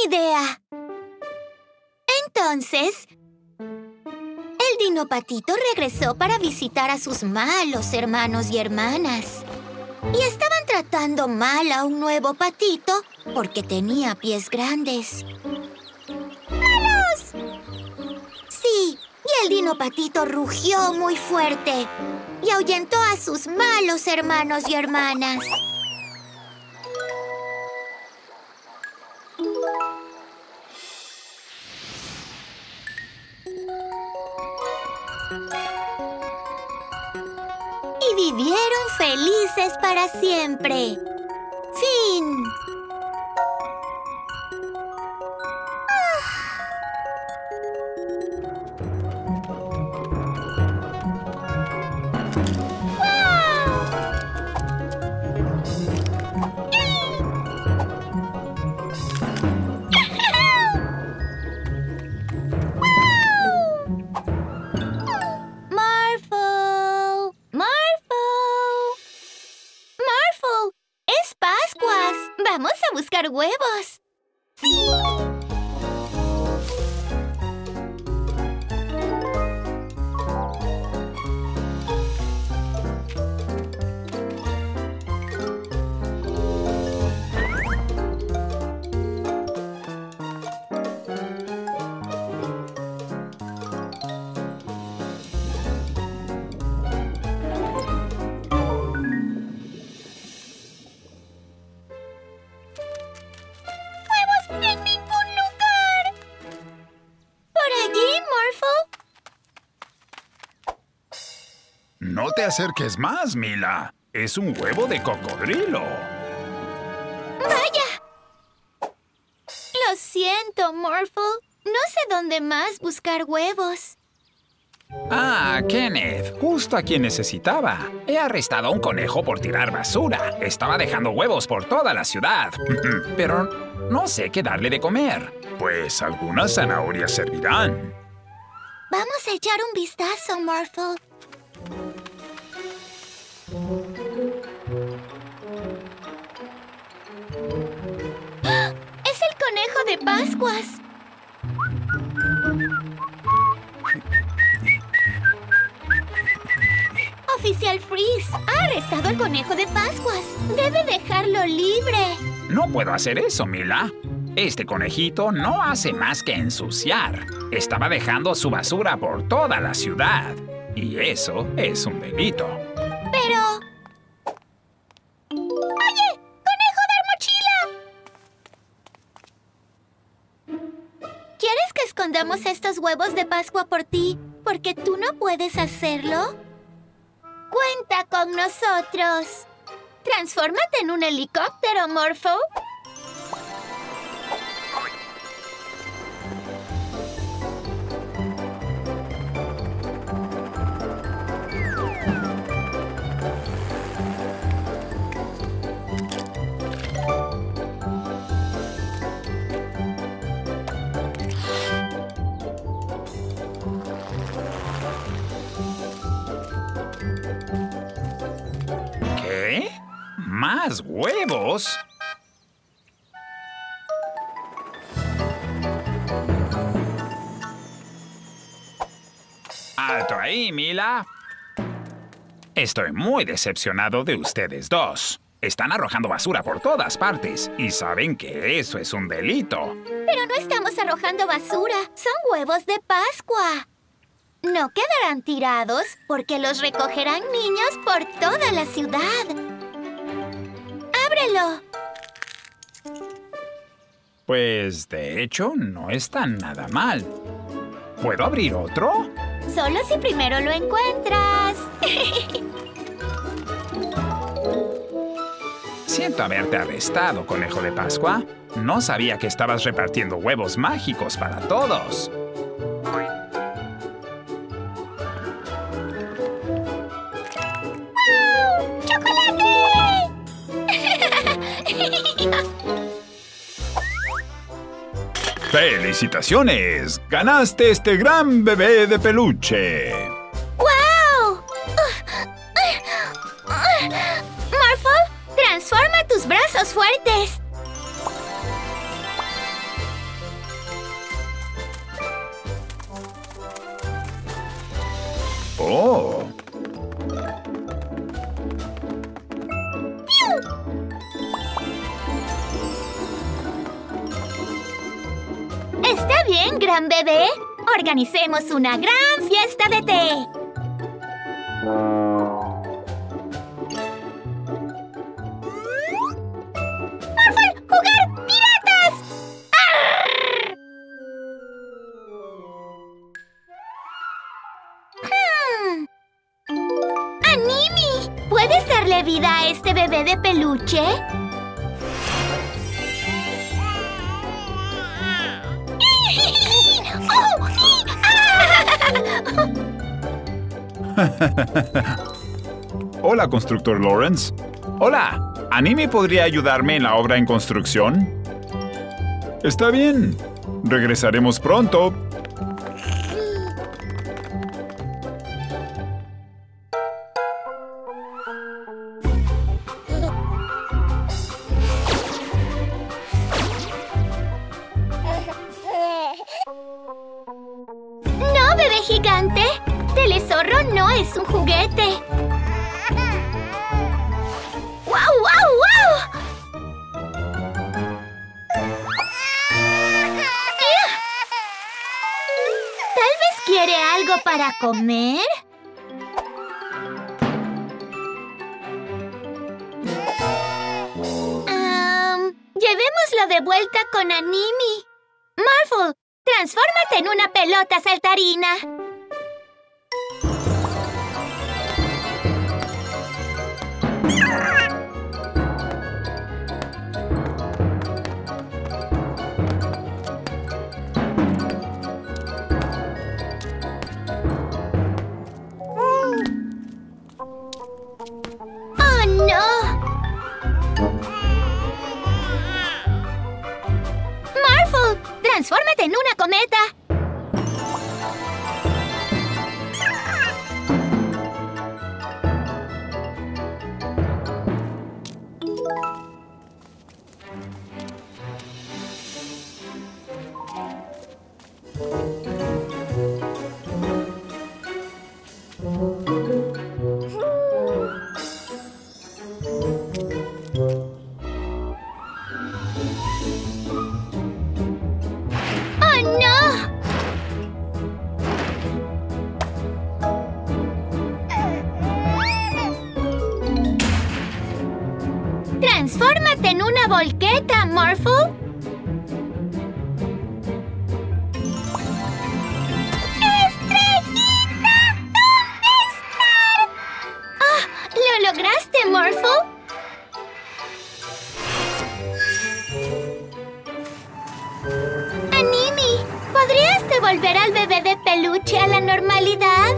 idea! Entonces, el Dino Patito regresó para visitar a sus malos hermanos y hermanas. Y estaban tratando mal a un nuevo patito porque tenía pies grandes. ¡Malos! Sí, y el Dino Patito rugió muy fuerte y ahuyentó a sus malos hermanos y hermanas. Y vivieron felices para siempre. Fin. ¡Vamos a buscar huevos! ¡Sí! No te acerques más, Mila. Es un huevo de cocodrilo. ¡Vaya! Lo siento, Morphle. No sé dónde más buscar huevos. Ah, Kenneth. Justo a quien necesitaba. He arrestado a un conejo por tirar basura. Estaba dejando huevos por toda la ciudad. Pero no sé qué darle de comer. Pues algunas zanahorias servirán. Vamos a echar un vistazo, Morphle. ¡Ah! ¡Es el conejo de Pascuas! Oficial Freeze ha arrestado al conejo de Pascuas. Debe dejarlo libre. No puedo hacer eso, Mila. Este conejito no hace más que ensuciar. Estaba dejando su basura por toda la ciudad. Y eso es un delito. Pero... ¡Oye! ¡Conejo de mochila! ¿Quieres que escondamos estos huevos de Pascua por ti? ¿Porque tú no puedes hacerlo? ¡Cuenta con nosotros! ¡Transfórmate en un helicóptero, Morphle! ¿Qué? ¿Más huevos? ¡Alto ahí, Mila! Estoy muy decepcionado de ustedes dos. Están arrojando basura por todas partes y saben que eso es un delito. Pero no estamos arrojando basura. Son huevos de Pascua. No quedarán tirados porque los recogerán niños por toda la ciudad. ¡Ábrelo! Pues, de hecho, no está nada mal. ¿Puedo abrir otro? Solo si primero lo encuentras. Siento haberte arrestado, conejo de Pascua. No sabía que estabas repartiendo huevos mágicos para todos. ¡Felicitaciones! ¡Ganaste este gran bebé de peluche! ¡Wow! Morphle, transforma tus brazos fuertes. Oh. Está bien, gran bebé. Organicemos una gran fiesta de té. ¡Morphle! ¡Jugar piratas! ¡Arr! Hmm. ¡Animi! ¿Puedes darle vida a este bebé de peluche? Hola, constructor Lawrence. Hola. ¿Animi podría ayudarme en la obra en construcción? Está bien. Regresaremos pronto. No, bebé gigante. Telezorro no es un juguete. ¡Wow, wow, wow! Tal vez quiere algo para comer. Um, llevémoslo de vuelta con Animi. Morphle, transfórmate en una pelota saltarina. ¡Oh, no! ¡Morphle! ¡Transfórmate en una cometa! ¡Oh, no! ¡Transfórmate en una volqueta, Morphle! ¡Estrellita! ¿Dónde estás? ¡Ah! ¡Lo lograste, Morphle! Animi, ¿podrías devolver al bebé de peluche a la normalidad?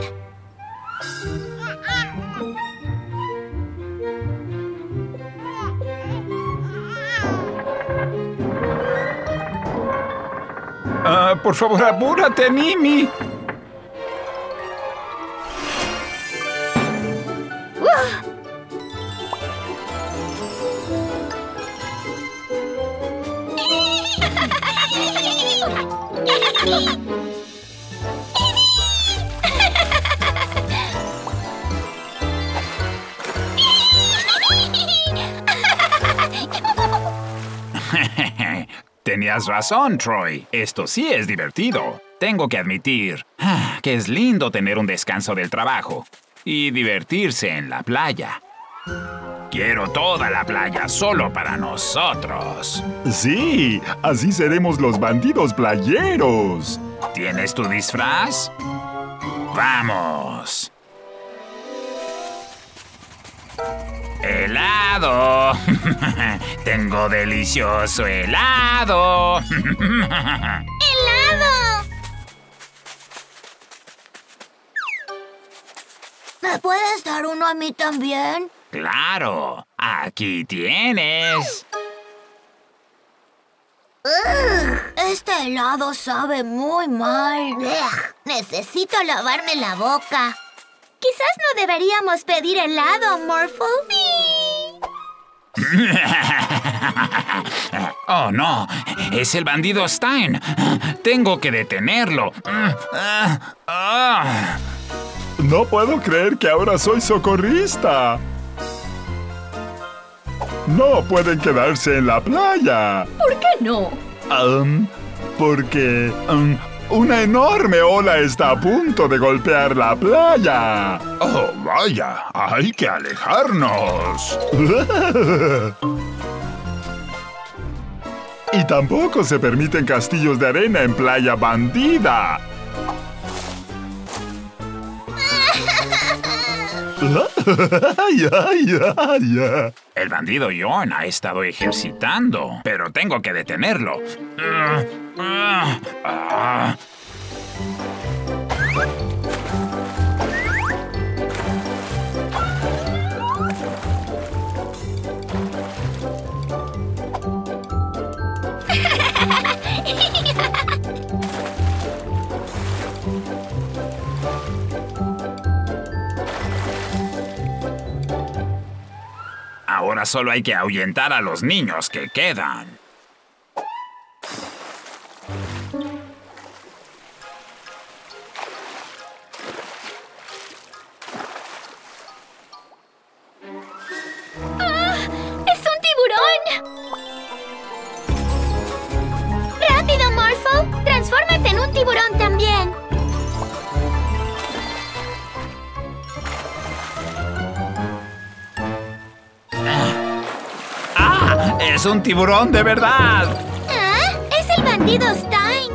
Ah, por favor, apúrate, Animi. Tenías razón, Troy. Esto sí es divertido. Tengo que admitir ah, que es lindo tener un descanso del trabajo y divertirse en la playa. Quiero toda la playa solo para nosotros. Sí, así seremos los bandidos playeros. ¿Tienes tu disfraz? ¡Vamos! ¡Helado! ¡Tengo delicioso helado! ¡Helado! ¿Me puedes dar uno a mí también? ¡Claro! ¡Aquí tienes! Ugh, este helado sabe muy mal. Ugh, necesito lavarme la boca. Quizás no deberíamos pedir helado, Morphle. ¡Oh, no! ¡Es el bandido Stein! ¡Tengo que detenerlo! No puedo creer que ahora soy socorrista. No pueden quedarse en la playa. ¿Por qué no? Um, porque um, una enorme ola está a punto de golpear la playa. Oh, vaya, hay que alejarnos. Y tampoco se permiten castillos de arena en Playa Bandida. El bandido John ha estado ejercitando, pero tengo que detenerlo. Ahora solo hay que ahuyentar a los niños que quedan. ¡Ah! ¡Es un tiburón! ¡Rápido, Morphle! ¡Transfórmate en un tiburón también! ¡Es un tiburón de verdad! ¡Ah! ¡Es el bandido Stein!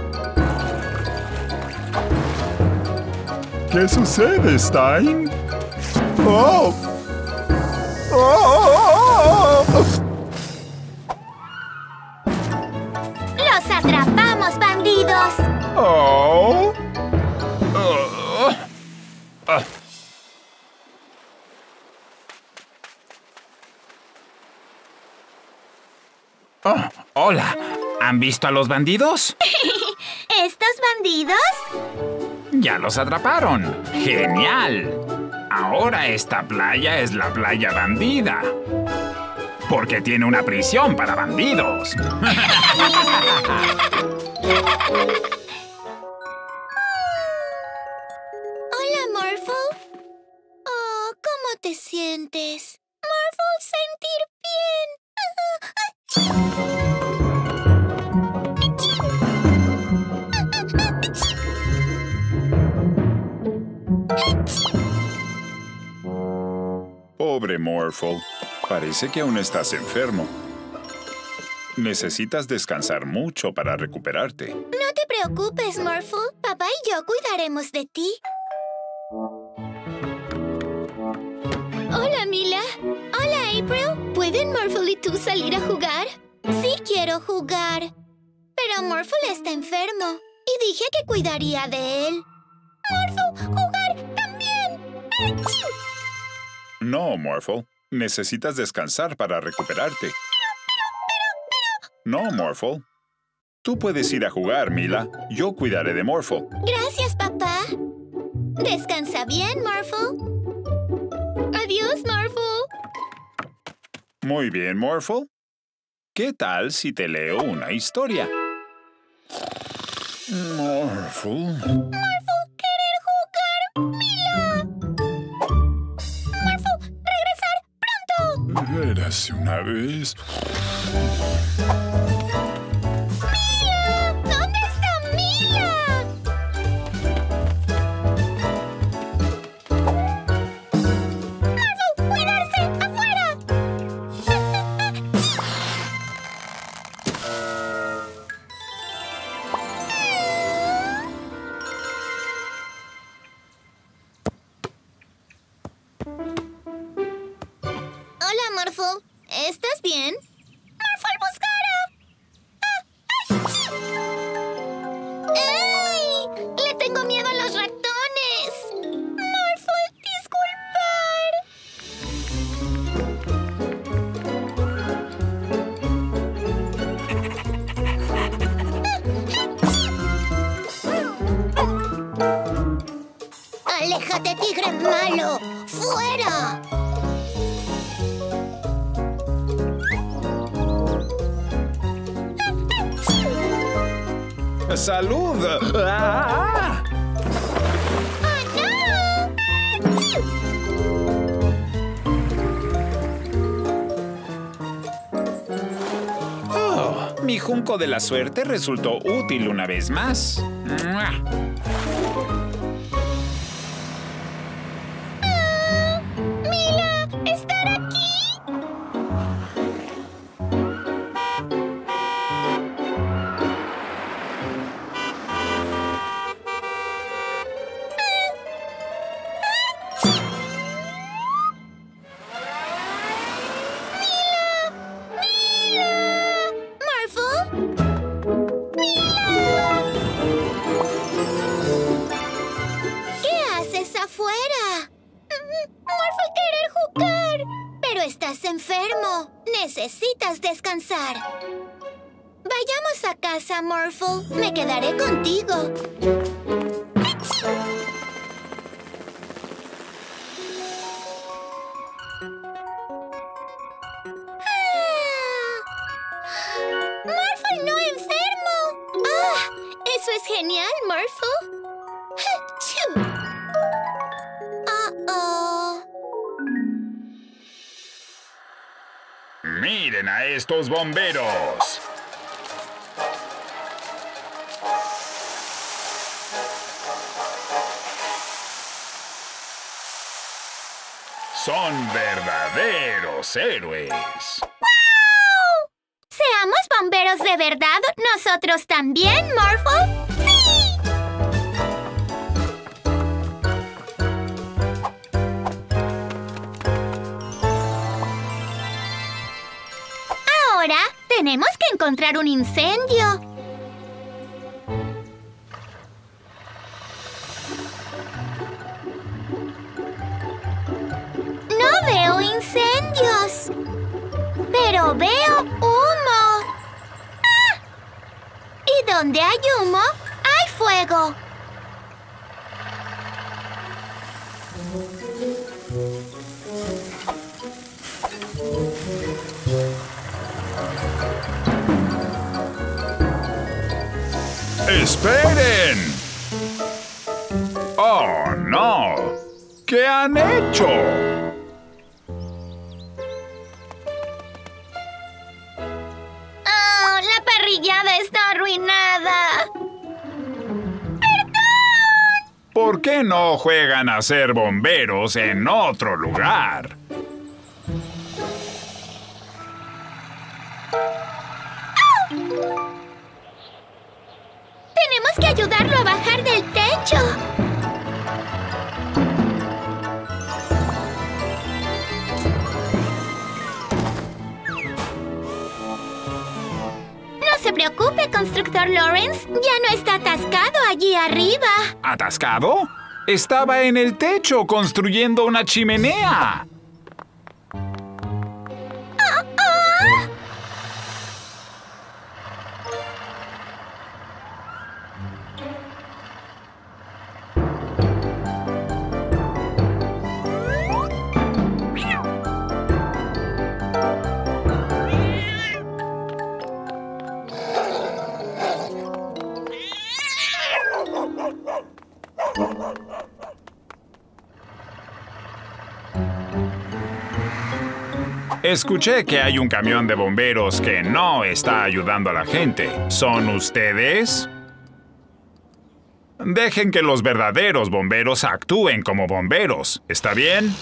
¿Qué sucede, Stein? ¡Oh! ¡Oh! ¡Los atrapamos, bandidos! ¡Oh! Uh, uh. Oh, hola. ¿Han visto a los bandidos? ¿Estos bandidos? Ya los atraparon. ¡Genial! Ahora esta playa es la playa bandida. Porque tiene una prisión para bandidos. Hola, Morphle. Oh, ¿cómo te sientes? Morphle, sentir bien. Pobre Morphle. Parece que aún estás enfermo. Necesitas descansar mucho para recuperarte. No te preocupes, Morphle. Papá y yo cuidaremos de ti. Hola, Mila. Hola, April. ¿Pueden Morphle y tú salir a jugar? Sí quiero jugar. Pero Morphle está enfermo. Y dije que cuidaría de él. ¡Morphle, jugar también! ¡Achú! No, Morphle. Necesitas descansar para recuperarte. No, Morphle. Tú puedes ir a jugar, Mila. Yo cuidaré de Morphle. Gracias, papá. Descansa bien, Morphle. Adiós, Morphle. Muy bien, Morphle. ¿Qué tal si te leo una historia? Morphle. Morphle, querer jugar. Mila. Morphle, regresar pronto. Érase una vez. Mila, ¿dónde está Mila? Morphle, cuidarse, afuera. Hola, Morphle. ¿Estás bien? ¡Morphle, buscara! ¡Ah! ¡Ay! ¡Le tengo miedo a los ratones! ¡Morphle, disculpar! ¡Aléjate, tigre malo! ¡Fuera! ¡Salud! ¡Ah! ¡Oh, no! Mi junco de la suerte resultó útil una vez más. ¡Mua! ¡Mila! ¿Estar aquí? Estás enfermo. Necesitas descansar. Vayamos a casa, Morphle. Me quedaré contigo. ¡Morphle no enfermo! ¡Ah! ¡Eso es genial, Morphle! Uh-oh. ¡Miren a estos bomberos! Son verdaderos héroes. ¡Wow! ¿Seamos bomberos de verdad? ¿Nosotros también, Morphle? ¡Sí! Ahora tenemos que encontrar un incendio. No veo incendios, pero veo humo. ¡Ah! Y donde hay humo, hay fuego. ¡Esperen! ¡Oh, no! ¿Qué han hecho? ¡Oh, la parrillada está arruinada! ¡Perdón! ¿Por qué no juegan a ser bomberos en otro lugar? Tenemos que ayudarlo a bajar del techo. No se preocupe, constructor Lawrence. Ya no está atascado allí arriba. ¿Atascado? Estaba en el techo construyendo una chimenea. ¡Ah, ah! Escuché que hay un camión de bomberos que no está ayudando a la gente. ¿Son ustedes? Dejen que los verdaderos bomberos actúen como bomberos. ¿Está bien?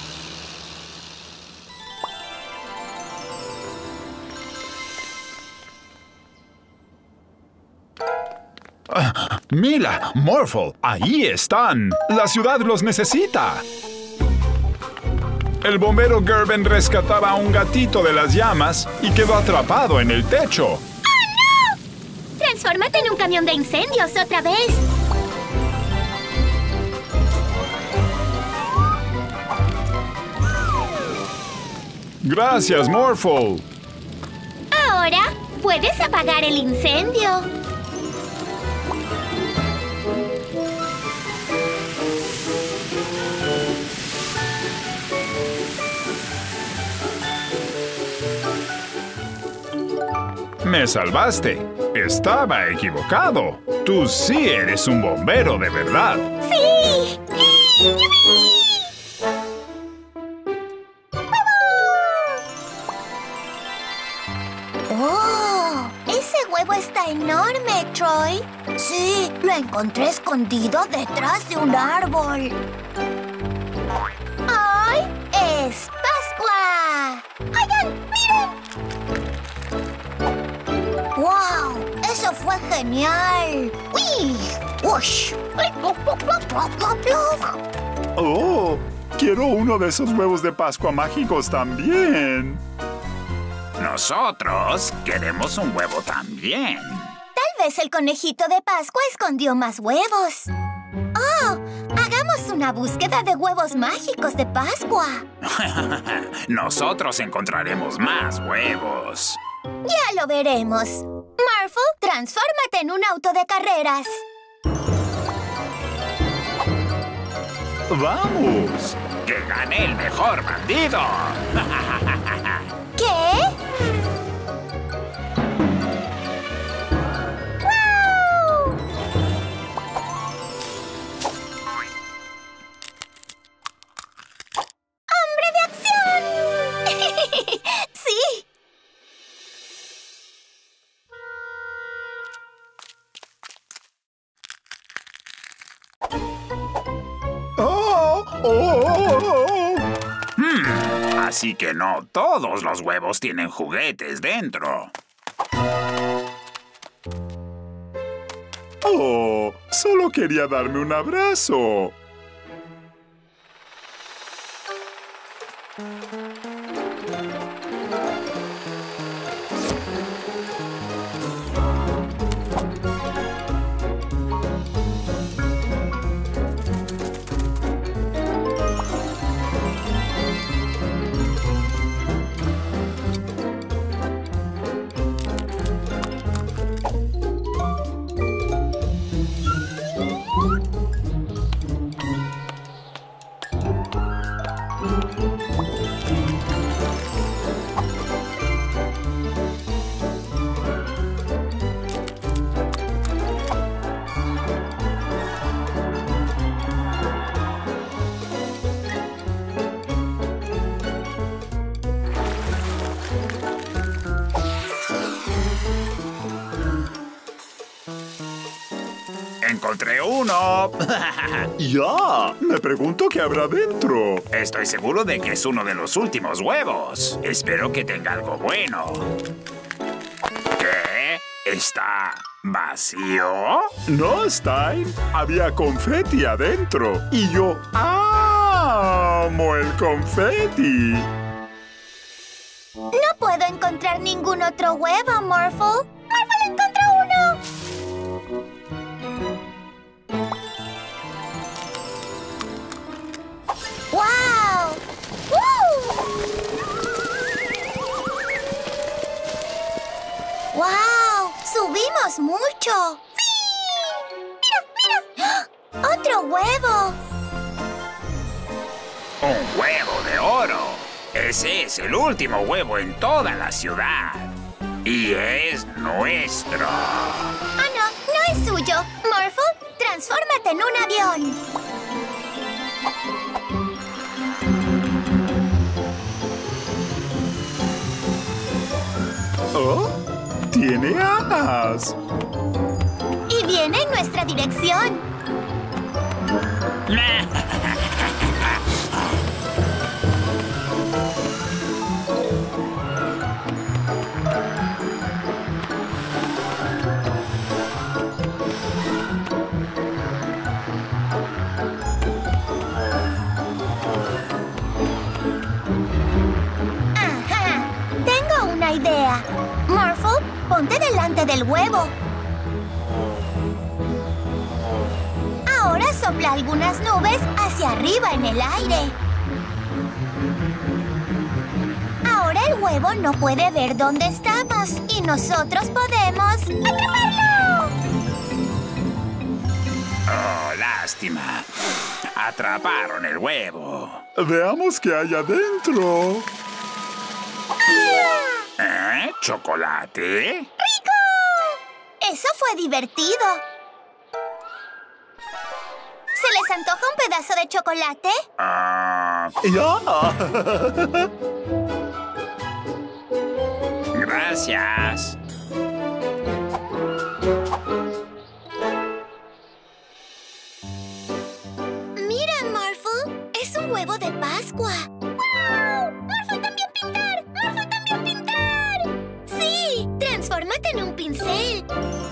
Ah, Mila, Morphle, ahí están. La ciudad los necesita. El bombero Gerben rescataba a un gatito de las llamas y quedó atrapado en el techo. ¡Oh, no! Transfórmate en un camión de incendios otra vez. Gracias, Morphle. Ahora puedes apagar el incendio. Me salvaste. Estaba equivocado. Tú sí eres un bombero de verdad. ¡Sí! ¡Oh! Ese huevo está enorme, Troy. Sí, lo encontré escondido detrás de un árbol. ¡Hoy es Pascua! ¡Oigan, miren! ¡Wow! ¡Eso fue genial! ¡Uy! ¡Ush! ¡Oh! Quiero uno de esos huevos de Pascua mágicos también. Nosotros queremos un huevo también. Tal vez el conejito de Pascua escondió más huevos. ¡Oh! ¡Hagamos una búsqueda de huevos mágicos de Pascua! Nosotros encontraremos más huevos. Ya lo veremos. Marful, transfórmate en un auto de carreras. ¡Vamos! ¡Que gane el mejor bandido! ¿Qué? ¡Wow! ¡Hombre de acción! ¡Sí! ¡Oh! ¡Oh! ¡Oh! ¡Oh! Hmm, así que no todos los huevos tienen juguetes dentro. ¡Oh! Solo quería darme un abrazo. ¡Encontré uno! ¡Ya! Me pregunto qué habrá dentro. Estoy seguro de que es uno de los últimos huevos. Espero que tenga algo bueno. ¿Qué? ¿Está vacío? No, Stein. Había confeti adentro. Y yo amo el confeti. No puedo encontrar ningún otro huevo, Morphle. ¡Morphle encontró uno! ¡Wow! ¡Woo! ¡Wow! ¡Subimos mucho! ¡Sí! ¡Mira, mira! ¡Ah! ¡Otro huevo! ¡Un huevo de oro! Ese es el último huevo en toda la ciudad. Y es nuestro. ¡Ah, no! ¡No es suyo! Morphle, transfórmate en un avión. ¡Oh! ¡Tiene alas! Y viene en nuestra dirección. Ajá. Tengo una idea. Morphle, ponte delante del huevo. Ahora sopla algunas nubes hacia arriba en el aire. Ahora el huevo no puede ver dónde estamos y nosotros podemos atraparlo. Oh, lástima. Atraparon el huevo. Veamos qué hay adentro. ¿Eh? ¿Chocolate? ¡Rico! Eso fue divertido. ¿Se les antoja un pedazo de chocolate? Ah, ¡Ya! gracias. Transfórmate en un pincel.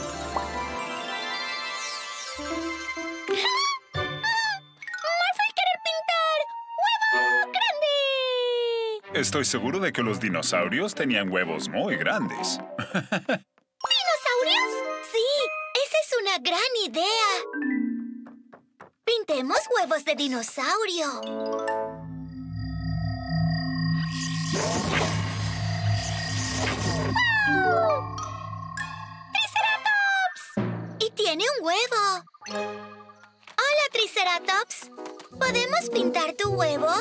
¡Morphle quiere pintar! ¡Huevo grande! Estoy seguro de que los dinosaurios tenían huevos muy grandes. ¿Dinosaurios? Sí, esa es una gran idea. Pintemos huevos de dinosaurio. ¡Wow! ¡Triceratops! Y tiene un huevo. Hola, Triceratops. ¿Podemos pintar tu huevo?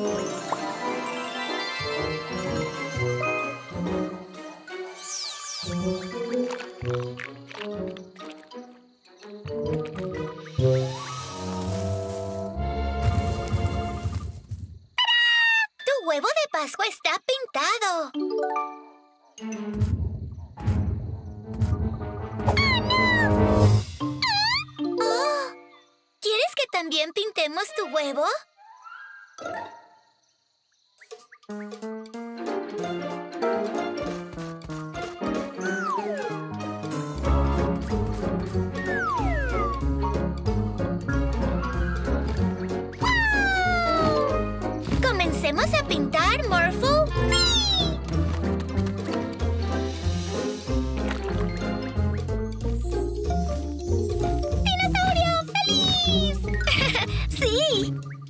Tu huevo de Pascua está pintado. Oh, ¿quieres que también pintemos tu huevo? ¿Comencemos a pintar, Morphle? ¡Sí! ¡Dinosaurio feliz! ¡Sí!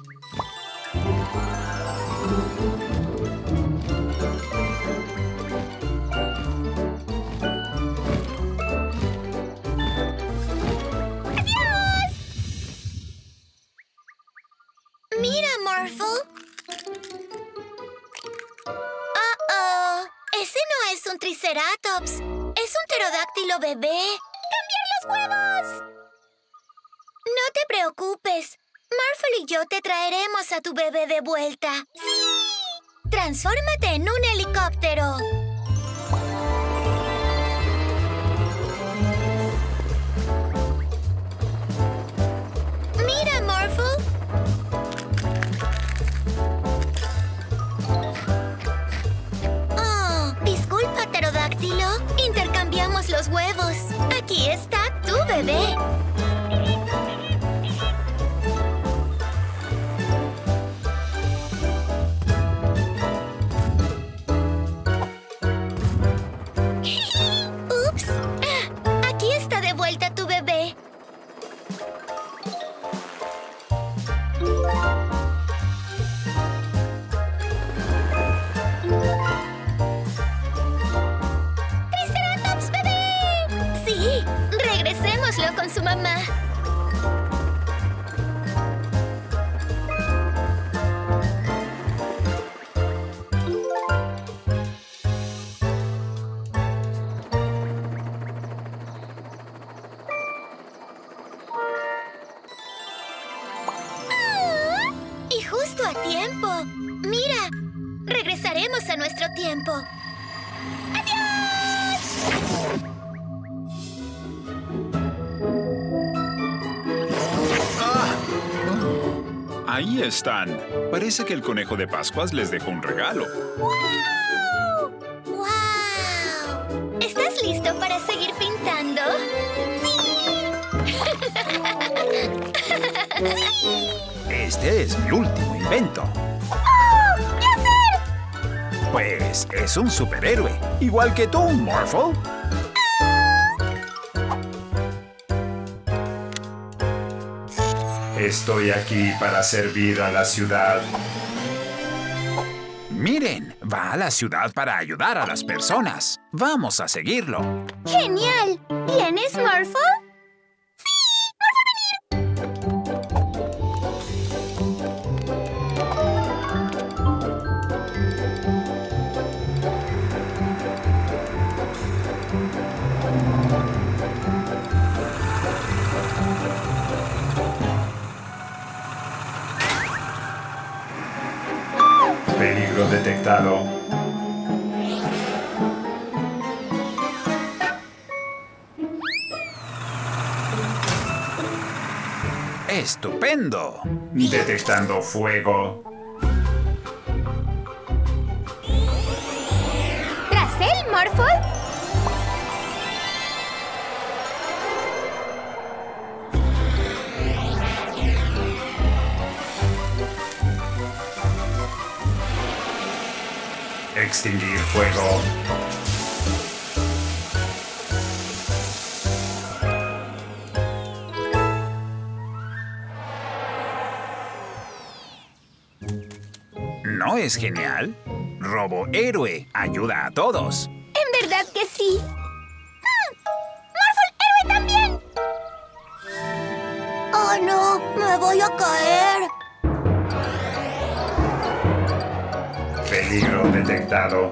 ¡Adiós! Mira, Morphle. ¡Oh! Ese no es un Triceratops. Es un pterodáctilo bebé. ¡Cambiar los huevos! No te preocupes. Morphle y yo te traeremos a tu bebé de vuelta. ¡Sí! Transfórmate en un helicóptero. Mira, Morphle. Oh, disculpa, pterodáctilo. Intercambiamos los huevos. Aquí está tu bebé. Ups. Ah, aquí está de vuelta tu bebé. ¡Triceratops bebé! Sí, regresémoslo con su mamá. ¡Ah! Y justo a tiempo. Mira, regresaremos a nuestro tiempo. ¡Adiós! Ahí están. Parece que el conejo de Pascuas les dejó un regalo. ¡Wow! ¡Wow! ¿Estás listo para seguir pintando? ¡Sí! ¡Sí! Este es mi último invento. ¡Oh! ¡Qué hacer! Pues es un superhéroe, igual que tú, Morphle. Estoy aquí para servir a la ciudad. Miren, va a la ciudad para ayudar a las personas. Vamos a seguirlo. ¡Genial! ¿Vienes, Morphle? Peligro detectado. ¡Estupendo! Detectando fuego. ¿Tras él, Morphle? extinguir fuego. ¿No es genial? Robohéroe ayuda a todos. En verdad que sí. ¡Mm! ¡Morphle Héroe también! ¡Oh, no! ¡Me voy a caer! Peligro detectado.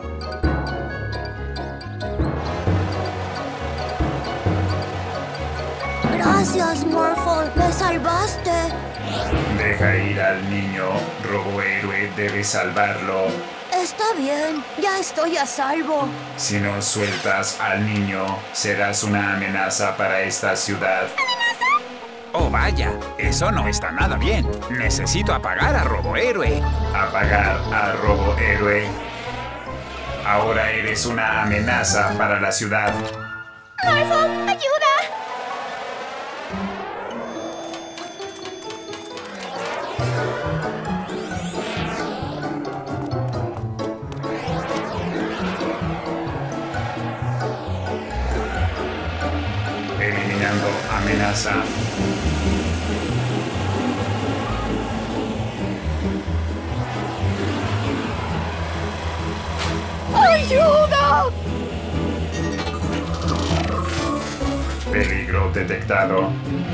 Gracias, Morphle. Me salvaste. Deja ir al niño. Robohéroe debe salvarlo. Está bien. Ya estoy a salvo. Si no sueltas al niño, serás una amenaza para esta ciudad. Oh, vaya, eso no está nada bien. Necesito apagar a Robohéroe. Apagar a Robohéroe. Ahora eres una amenaza para la ciudad. ¡Morphle, ayuda! Eliminando amenaza. ¡Ayuda! Peligro detectado.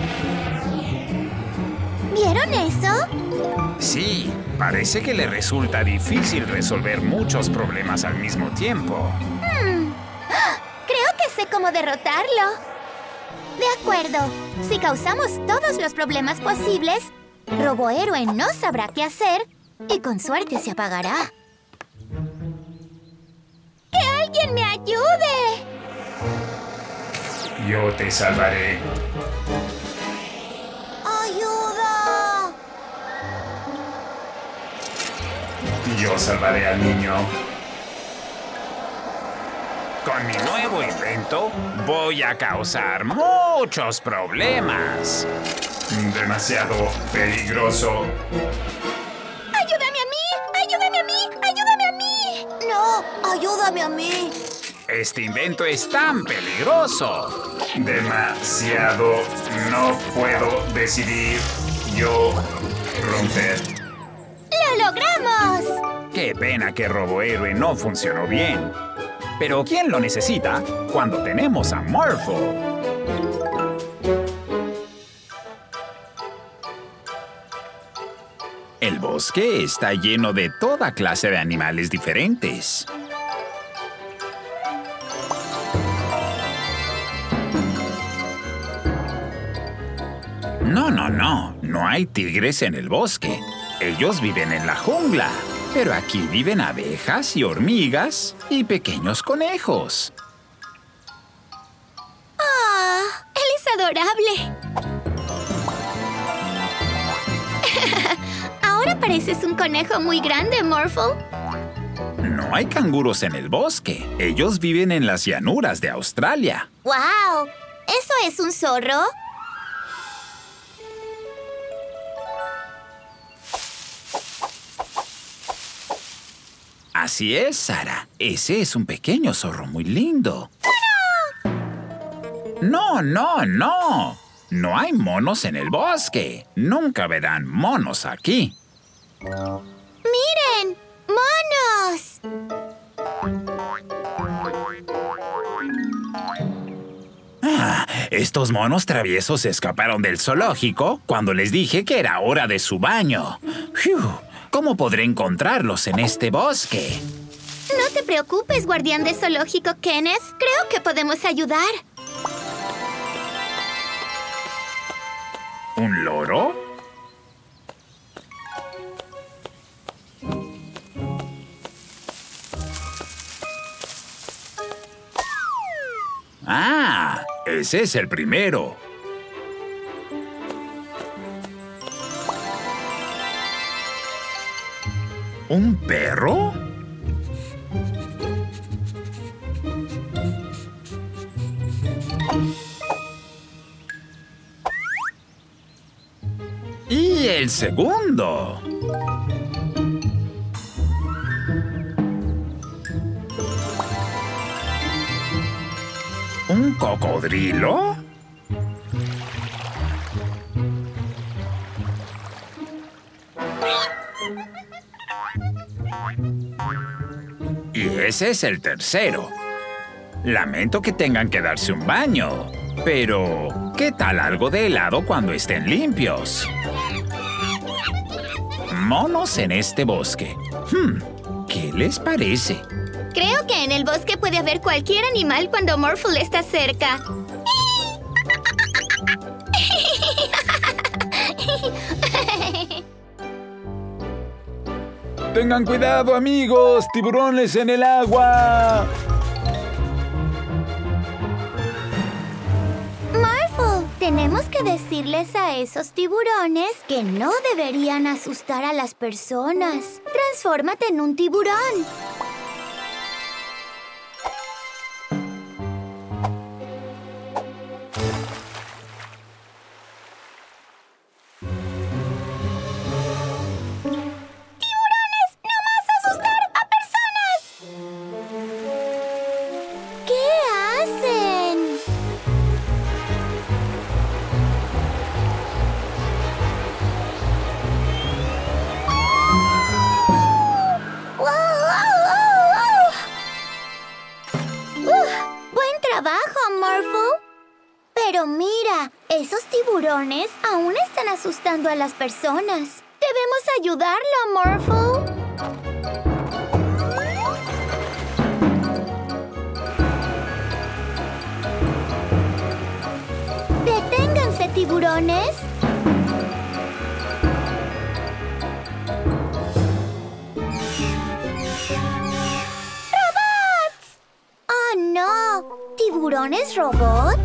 ¿Vieron eso? Sí, parece que le resulta difícil resolver muchos problemas al mismo tiempo. Hmm. Creo que sé cómo derrotarlo. De acuerdo. Si causamos todos los problemas posibles, Robohéroe no sabrá qué hacer y con suerte se apagará. ¡Que alguien me ayude! Yo te salvaré. ¡Ayuda! Yo salvaré al niño. Con mi nuevo invento, voy a causar muchos problemas. Demasiado peligroso. ¡Ayúdame a mí! ¡Ayúdame a mí! ¡Ayúdame a mí! ¡No! ¡Ayúdame a mí! Este invento es tan peligroso. Demasiado. No puedo decidir. Yo romper. ¡Lo logramos! Qué pena que Robohéroe no funcionó bien. Pero ¿quién lo necesita cuando tenemos a Morphle? El bosque está lleno de toda clase de animales diferentes. No, no, no. No hay tigres en el bosque. Ellos viven en la jungla. Pero aquí viven abejas y hormigas y pequeños conejos. ¡Ah! ¡Él es adorable! Ahora pareces un conejo muy grande, Morphle. No hay canguros en el bosque. Ellos viven en las llanuras de Australia. ¡Wow! ¿Eso es un zorro? Así es, Sara. Ese es un pequeño zorro muy lindo. ¡No, no, no! No hay monos en el bosque. Nunca verán monos aquí. ¡Miren! ¡Monos! Ah, estos monos traviesos se escaparon del zoológico cuando les dije que era hora de su baño. ¡Fiu! ¿Cómo podré encontrarlos en este bosque? No te preocupes, guardián de zoológico Kenneth. Creo que podemos ayudar. ¿Un loro? Ah, ese es el primero. ¿Un perro? Y el segundo. ¿Un cocodrilo? Y ese es el tercero. Lamento que tengan que darse un baño. Pero, ¿qué tal algo de helado cuando estén limpios? Monos en este bosque. Hmm, ¿qué les parece? Creo que en el bosque puede haber cualquier animal cuando Morphle está cerca. ¡Tengan cuidado, amigos! ¡Tiburones en el agua! Morphle, tenemos que decirles a esos tiburones que no deberían asustar a las personas. Transfórmate en un tiburón. Pero mira, esos tiburones aún están asustando a las personas. Debemos ayudarlo, Morphle. ¡Deténganse, tiburones! ¡Robots! ¡Oh, no! ¿Tiburones robot?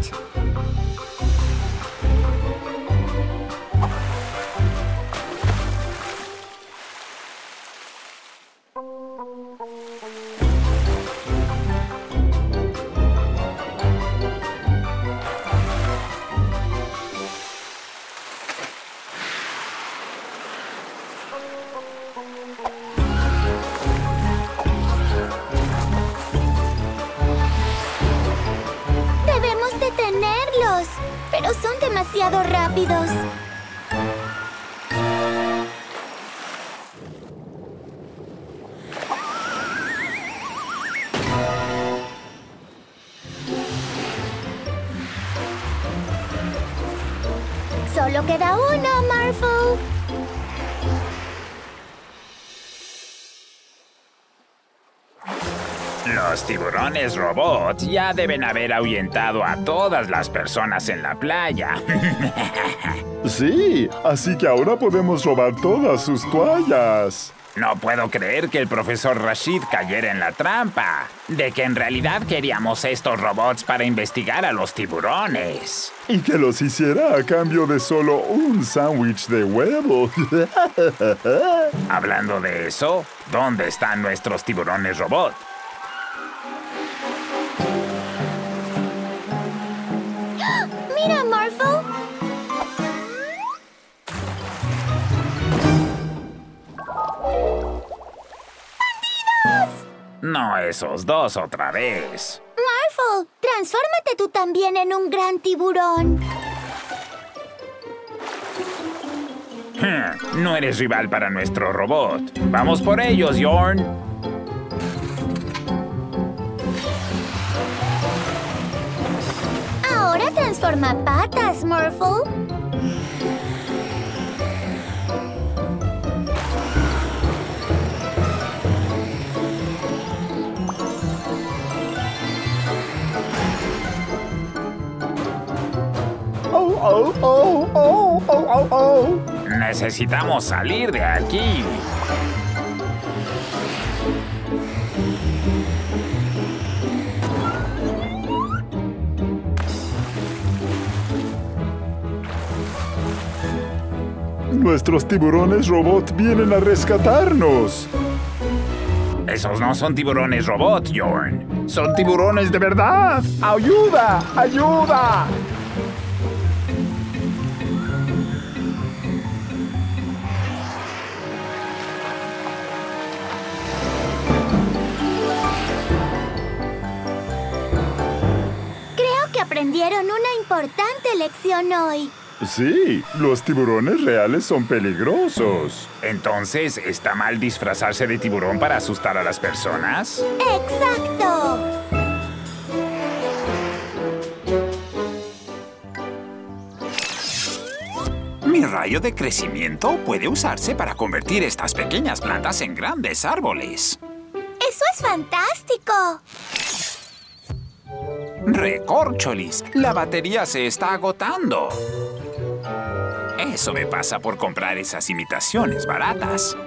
Debemos detenerlos, pero son demasiado rápidos. Solo queda uno, Morphle. Los tiburones robot ya deben haber ahuyentado a todas las personas en la playa. Sí, así que ahora podemos robar todas sus toallas. No puedo creer que el profesor Rashid cayera en la trampa. De que en realidad queríamos estos robots para investigar a los tiburones. Y que los hiciera a cambio de solo un sándwich de huevo. Hablando de eso, ¿dónde están nuestros tiburones robot? ¡Mira, Morphle! No esos dos otra vez. Morphle, transfórmate tú también en un gran tiburón. Hmm, no eres rival para nuestro robot. ¡Vamos por ellos, Yorn! Ahora transforma patas, Morphle. Oh, oh, oh, oh, oh, oh, oh. Necesitamos salir de aquí. Nuestros tiburones robot vienen a rescatarnos. Esos no son tiburones robot, Yorn. ¡Son tiburones de verdad! ¡Ayuda! ¡Ayuda! Creo importante lección hoy. Sí, los tiburones reales son peligrosos. Entonces, ¿está mal disfrazarse de tiburón para asustar a las personas? ¡Exacto! Mi rayo de crecimiento puede usarse para convertir estas pequeñas plantas en grandes árboles. ¡Eso es fantástico! Recórcholis, la batería se está agotando. Eso me pasa por comprar esas imitaciones baratas.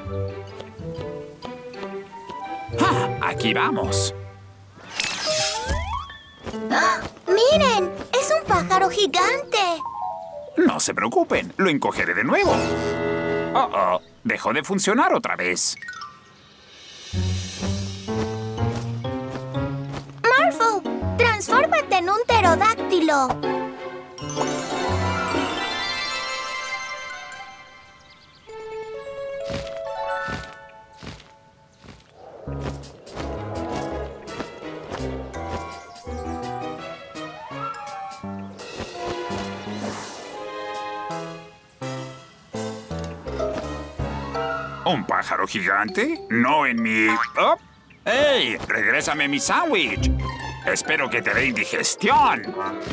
¡Ah! Aquí vamos. ¡Ah! ¡Miren! ¡Es un pájaro gigante! No se preocupen, lo encogeré de nuevo. Oh, oh, dejó de funcionar otra vez. ¡Morphle! ¡Transfórmate en un pterodáctilo! ¿Un pájaro gigante? No en mi... ¡Oh! ¡Ey! ¡Regrésame mi sándwich! Espero que te dé indigestión.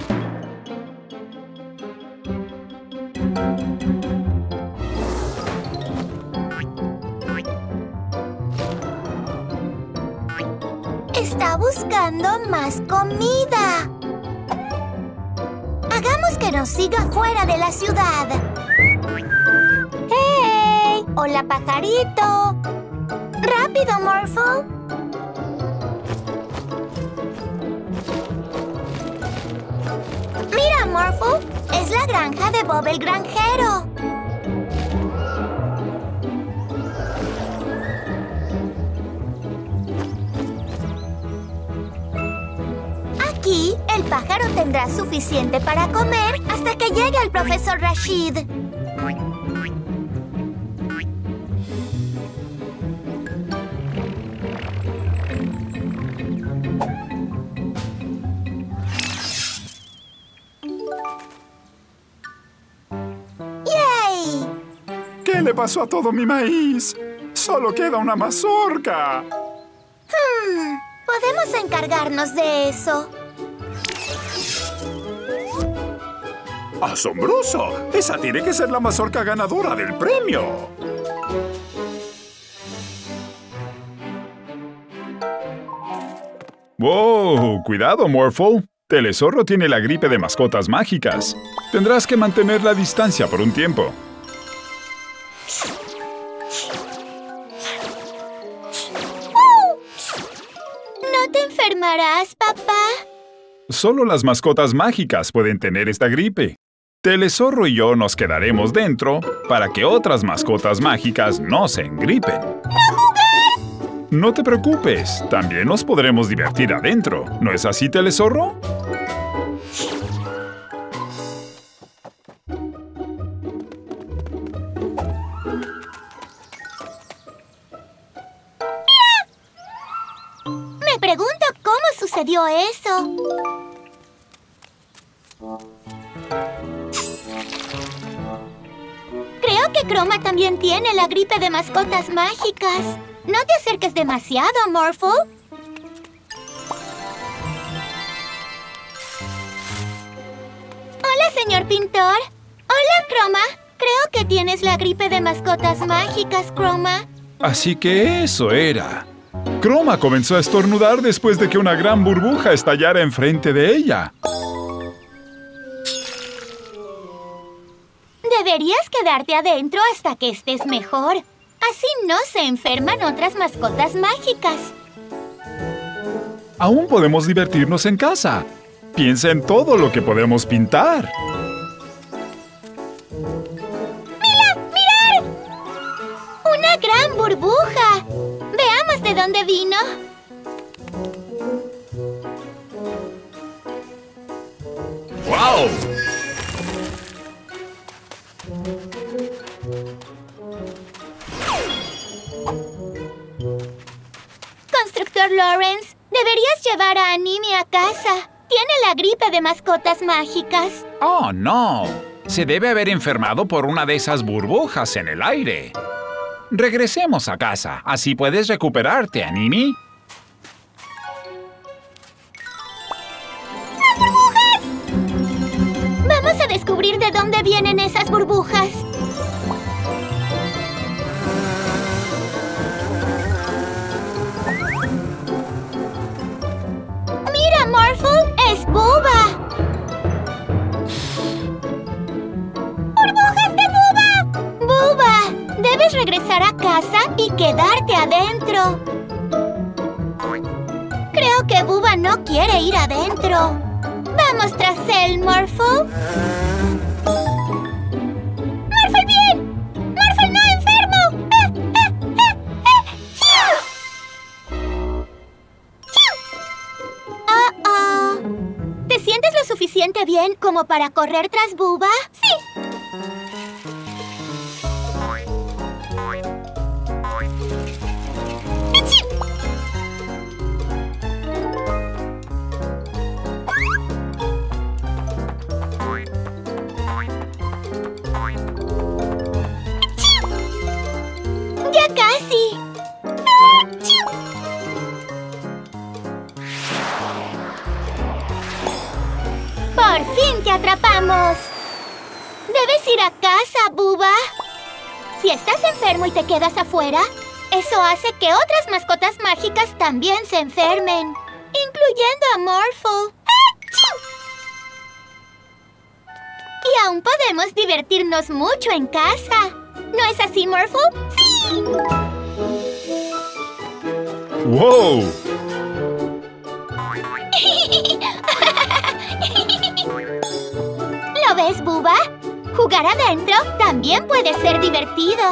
Está buscando más comida. Hagamos que nos siga fuera de la ciudad. ¡Hey! ¡Hola, pajarito! ¡Rápido, Morphle! ¡Mira, Morphle! ¡Es la granja de Bob el granjero! Aquí, el pájaro tendrá suficiente para comer hasta que llegue el profesor Rashid. ¡Yay! ¿Qué le pasó a todo mi maíz? Solo queda una mazorca. Hmm, podemos encargarnos de eso. ¡Asombroso! Esa tiene que ser la mazorca ganadora del premio. ¡Wow! ¡Cuidado, Morphle! Telezorro tiene la gripe de mascotas mágicas. Tendrás que mantener la distancia por un tiempo. ¿No te enfermarás, papá? Solo las mascotas mágicas pueden tener esta gripe. Telezorro y yo nos quedaremos dentro para que otras mascotas mágicas no se engripen. No te preocupes, también nos podremos divertir adentro. ¿No es así, Telezorro? Me pregunto cómo sucedió eso. Creo que Chroma también tiene la gripe de mascotas mágicas. No te acerques demasiado, Morphle. Hola, señor pintor. Hola, Chroma. Creo que tienes la gripe de mascotas mágicas, Chroma. Así que eso era. Chroma comenzó a estornudar después de que una gran burbuja estallara enfrente de ella. Deberías quedarte adentro hasta que estés mejor. Así no se enferman otras mascotas mágicas. Aún podemos divertirnos en casa. Piensa en todo lo que podemos pintar. ¡Mira! ¡Mirar! ¡Una gran burbuja! Veamos de dónde vino. ¡Wow! Constructor Lawrence, deberías llevar a Animi a casa. Tiene la gripe de mascotas mágicas. ¡Oh, no! Se debe haber enfermado por una de esas burbujas en el aire. Regresemos a casa. Así puedes recuperarte, Animi. ¡Las burbujas! Vamos a descubrir de dónde vienen esas burbujas. ¡Mira, Morphle! ¡Es Bubba! ¡Burbujas de Bubba! ¡Bubba! Debes regresar a casa y quedarte adentro. Creo que Bubba no quiere ir adentro. ¡Vamos tras él, Morphle! ¡Morphle, bien! ¡Morphle, no enfermo! ¡Eh, eh, eh, eh! ¡Chiu! ¡Chiu! Oh, oh. ¿Te sientes lo suficiente bien como para correr tras Bubba? ¡Sí! ¡Ya casi! ¡Por fin te atrapamos! Debes ir a casa, Bubba. Si estás enfermo y te quedas afuera, eso hace que otras mascotas mágicas también se enfermen, incluyendo a Morphle. Y aún podemos divertirnos mucho en casa. ¿No es así, Morphle? ¡Sí! ¡Wow! ¿Lo ves, Bubba? Jugar adentro también puede ser divertido.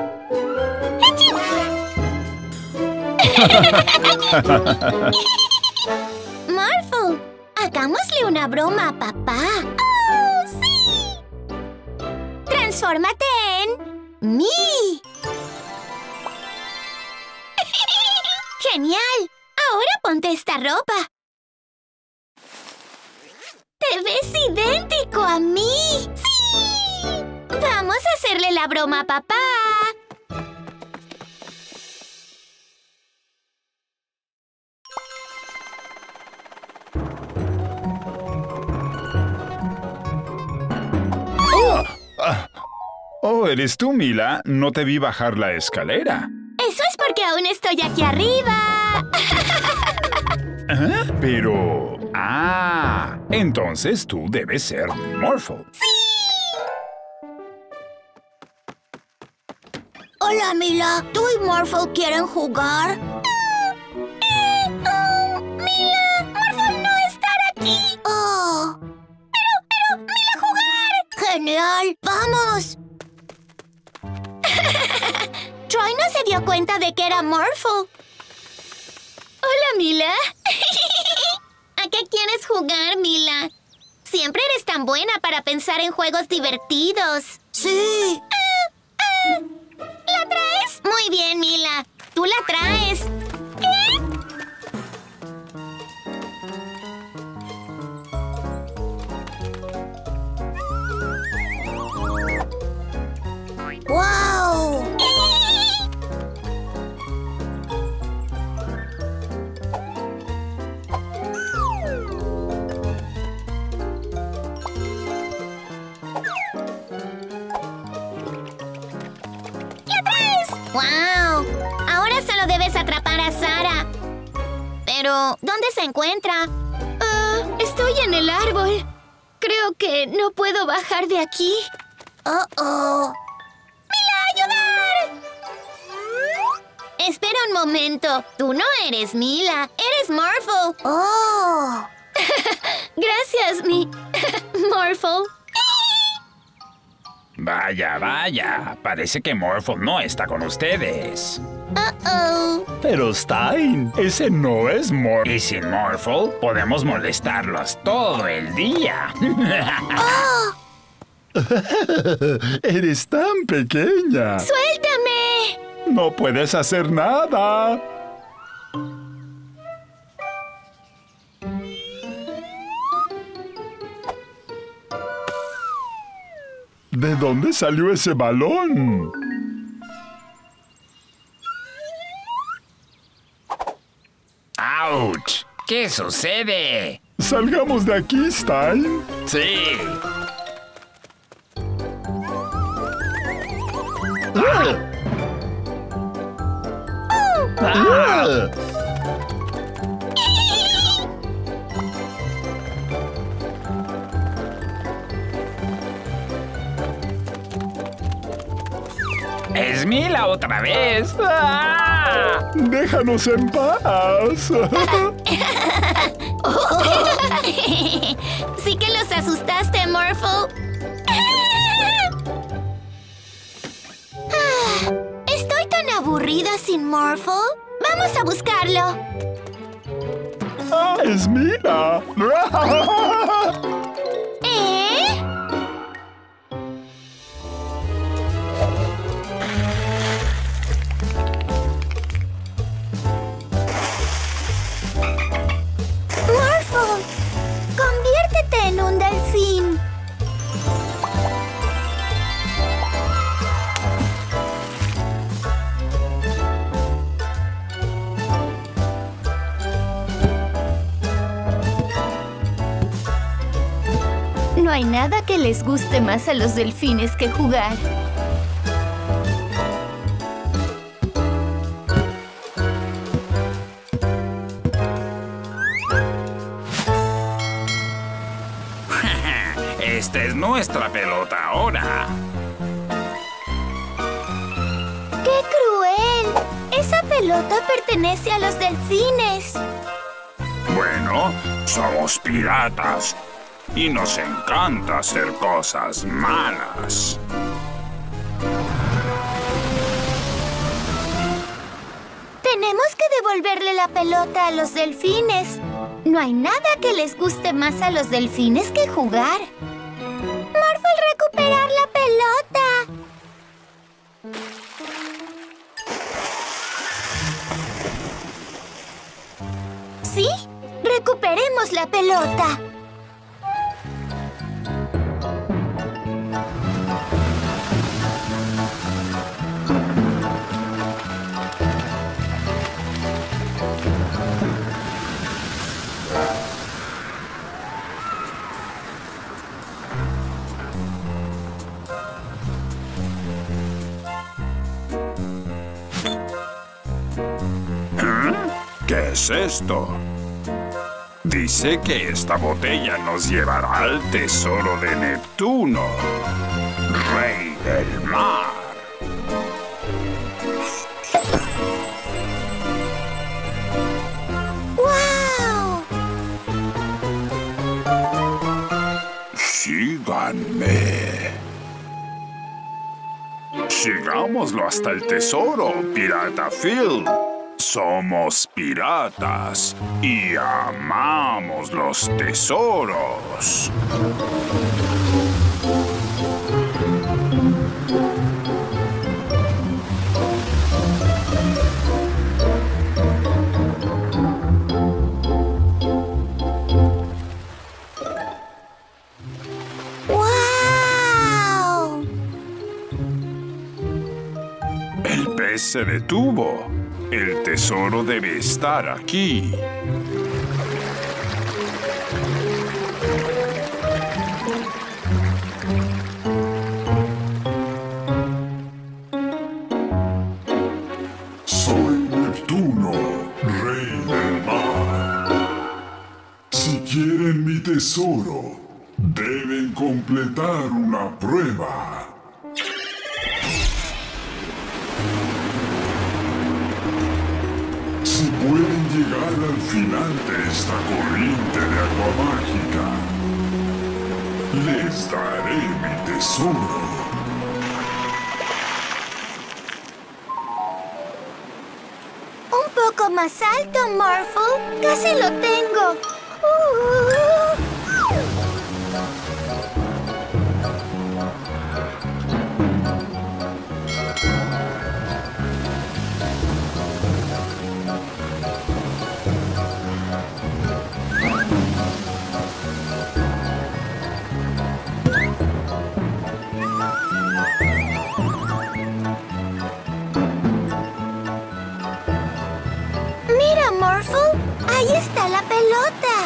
Morphle, hagámosle una broma a papá. ¡Oh, sí! Transfórmate en mí. ¡Genial! Ahora ponte esta ropa. ¡Te ves idéntico a mí! ¡Sí! Vamos a hacerle la broma a papá. ¡Oh! Ah. Oh, ¿eres tú, Mila? No te vi bajar la escalera. Eso es porque aún estoy aquí arriba. ¿Eh? Pero... Ah, entonces tú debes ser Morphle. ¡Sí! Hola, Mila. ¿Tú y Morphle quieren jugar? Uh, eh, uh, Mila, Morphle no estar aquí. Oh. Pero, pero, Mila, jugar. Genial. ¡Vamos! Troy no se dio cuenta de que era Morphle. Hola, Mila. ¿A qué quieres jugar, Mila? Siempre eres tan buena para pensar en juegos divertidos. Sí. Ah, ah. ¿La traes? Muy bien, Mila. Tú la traes. ¿Qué? ¡Wow! ¡Wow! Ahora solo debes atrapar a Sara. Pero, ¿dónde se encuentra? Uh, estoy en el árbol. Creo que no puedo bajar de aquí. ¡Oh, oh! ¡Mila, ayudar! Espera un momento. Tú no eres Mila. Eres Morphle. ¡Oh! Gracias, mi... Morphle. Vaya, vaya. Parece que Morphle no está con ustedes. Uh-oh. Pero Stein, ese no es Morphle. Y sin Morphle, podemos molestarlos todo el día. ¡Oh! Eres tan pequeña. ¡Suéltame! No puedes hacer nada. ¿De dónde salió ese balón? ¡Auch! ¿Qué sucede? Salgamos de aquí, Stein. Sí. ¡Ah! ¡Esmila otra vez! ¡Ah! ¡Déjanos en paz! Sí que los asustaste, Morphle. Estoy tan aburrida sin Morphle. Vamos a buscarlo. ¡Ah, Esmila! ¿Eh? Morphle, conviértete en un delfín. No hay nada que les guste más a los delfines que jugar. Esta es nuestra pelota ahora. ¡Qué cruel! Esa pelota pertenece a los delfines. Bueno, somos piratas y nos encanta hacer cosas malas. Tenemos que devolverle la pelota a los delfines. No hay nada que les guste más a los delfines que jugar. Morphle, recuperar la pelota. ¿Sí? Recuperemos la pelota. ¿Qué es esto? Dice que esta botella nos llevará al tesoro de Neptuno, rey del mar. ¡Guau! Síganme. Sigámoslo hasta el tesoro, Pirata Phil. Somos piratas y amamos los tesoros. ¡Guau! El pez se detuvo. El tesoro debe estar aquí. Soy Neptuno, rey del mar. Si quieren mi tesoro, deben completar una prueba. Si pueden llegar al final de esta corriente de agua mágica, les daré mi tesoro. Un poco más alto, Morphle. Casi lo tengo. Uh. está la pelota?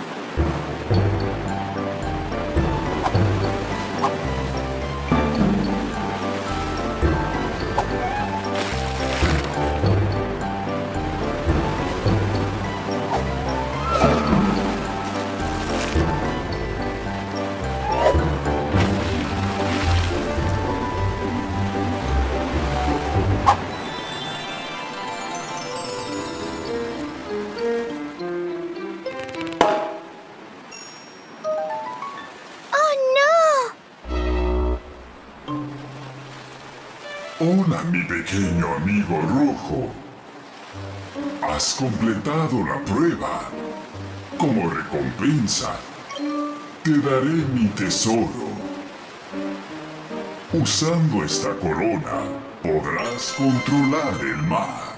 Hola, mi pequeño amigo rojo. Has completado la prueba. Como recompensa, te daré mi tesoro. Usando esta corona, podrás controlar el mar.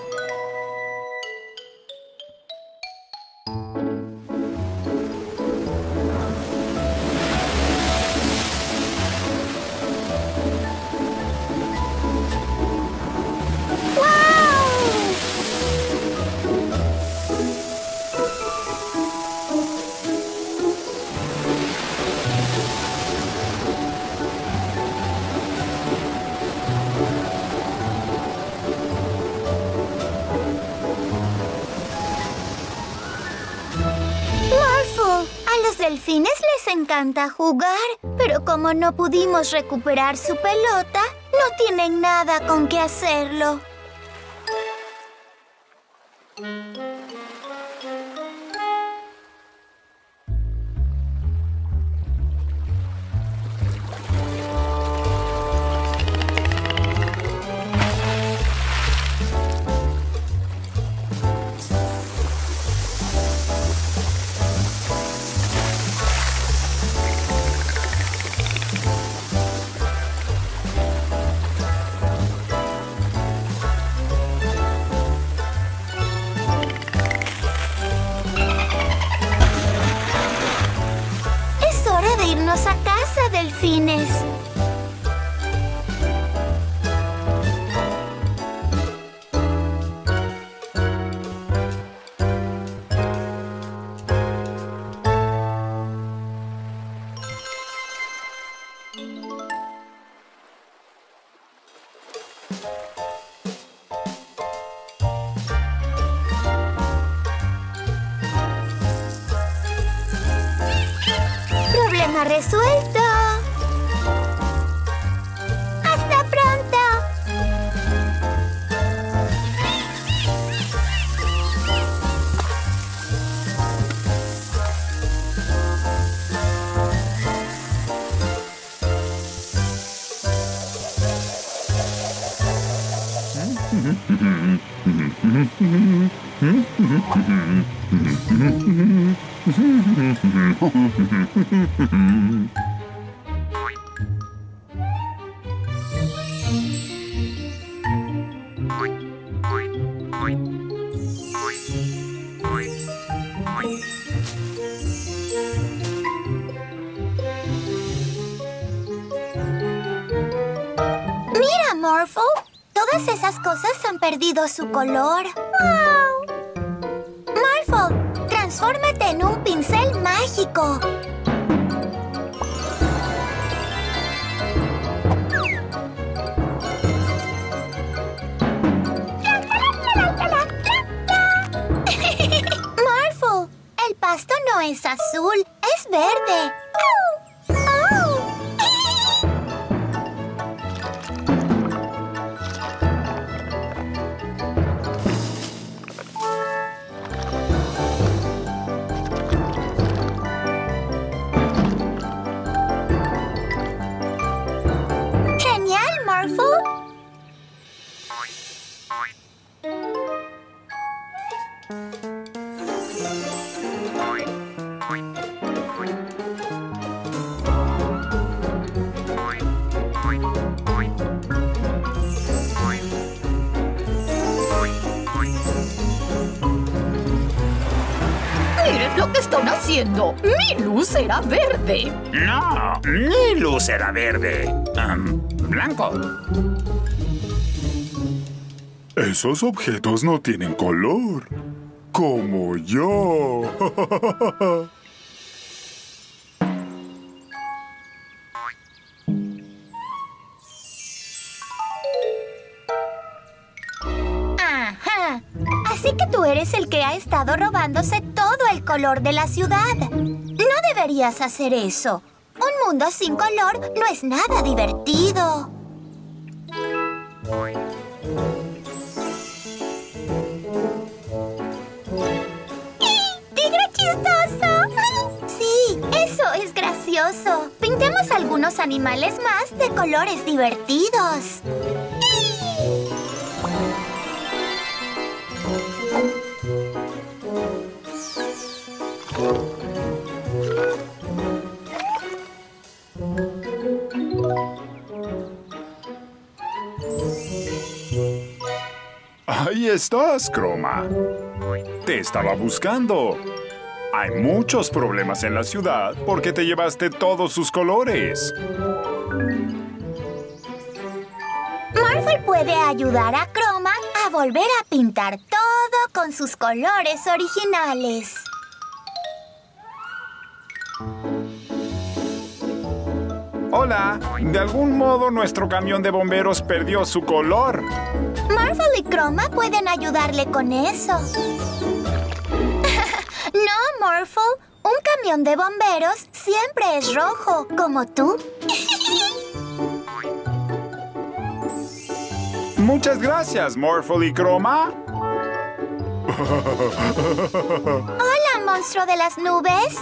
A los delfines les encanta jugar, pero como no pudimos recuperar su pelota, no tienen nada con qué hacerlo. Irnos a casa, delfines. ¡Problema resuelto! ¡Hasta pronto! ¡Mira, Morphle! Todas esas cosas han perdido su color. ¡Wow! Morphle, transfórmate en un pincel mágico. Morphle, el pasto no es azul, es verde. ¡Oh! ¡Oh! ¡Miren lo que están haciendo! ¡Mi luz era verde! No, mi luz era verde. Um, blanco. Esos objetos no tienen color. Como yo. Ajá. Así que tú eres el que ha estado robándose todo el color de la ciudad. No deberías hacer eso. Un mundo sin color no es nada divertido. ¡Tigre chistoso! Sí, eso es gracioso. Pintemos algunos animales más de colores divertidos. Ahí estás, Chroma. Te estaba buscando. Hay muchos problemas en la ciudad porque te llevaste todos sus colores. Morphle puede ayudar a Chroma a volver a pintar todo con sus colores originales. Hola. De algún modo nuestro camión de bomberos perdió su color. Morphle y Chroma pueden ayudarle con eso. No, Morphle. Un camión de bomberos siempre es rojo, como tú. Muchas gracias, Morphle y Chroma. Hola, monstruo de las nubes.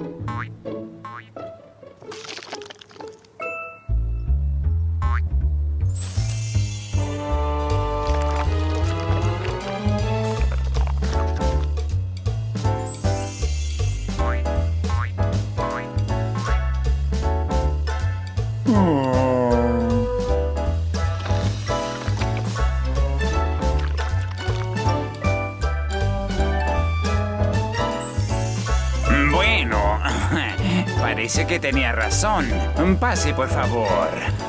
Bueno, parece que tenía razón. Pase, por favor.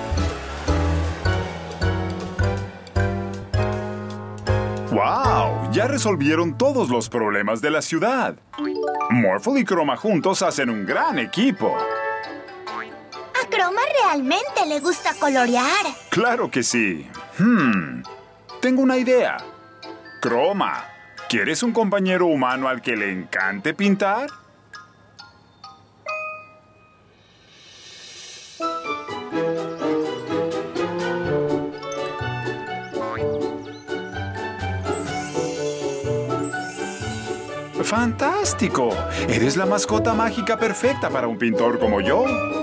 ¡Wow! Ya resolvieron todos los problemas de la ciudad. Morphle y Chroma juntos hacen un gran equipo. A Chroma realmente le gusta colorear. ¡Claro que sí! Hmm. Tengo una idea. Chroma, ¿quieres un compañero humano al que le encante pintar? ¡Fantástico! Eres la mascota mágica perfecta para un pintor como yo.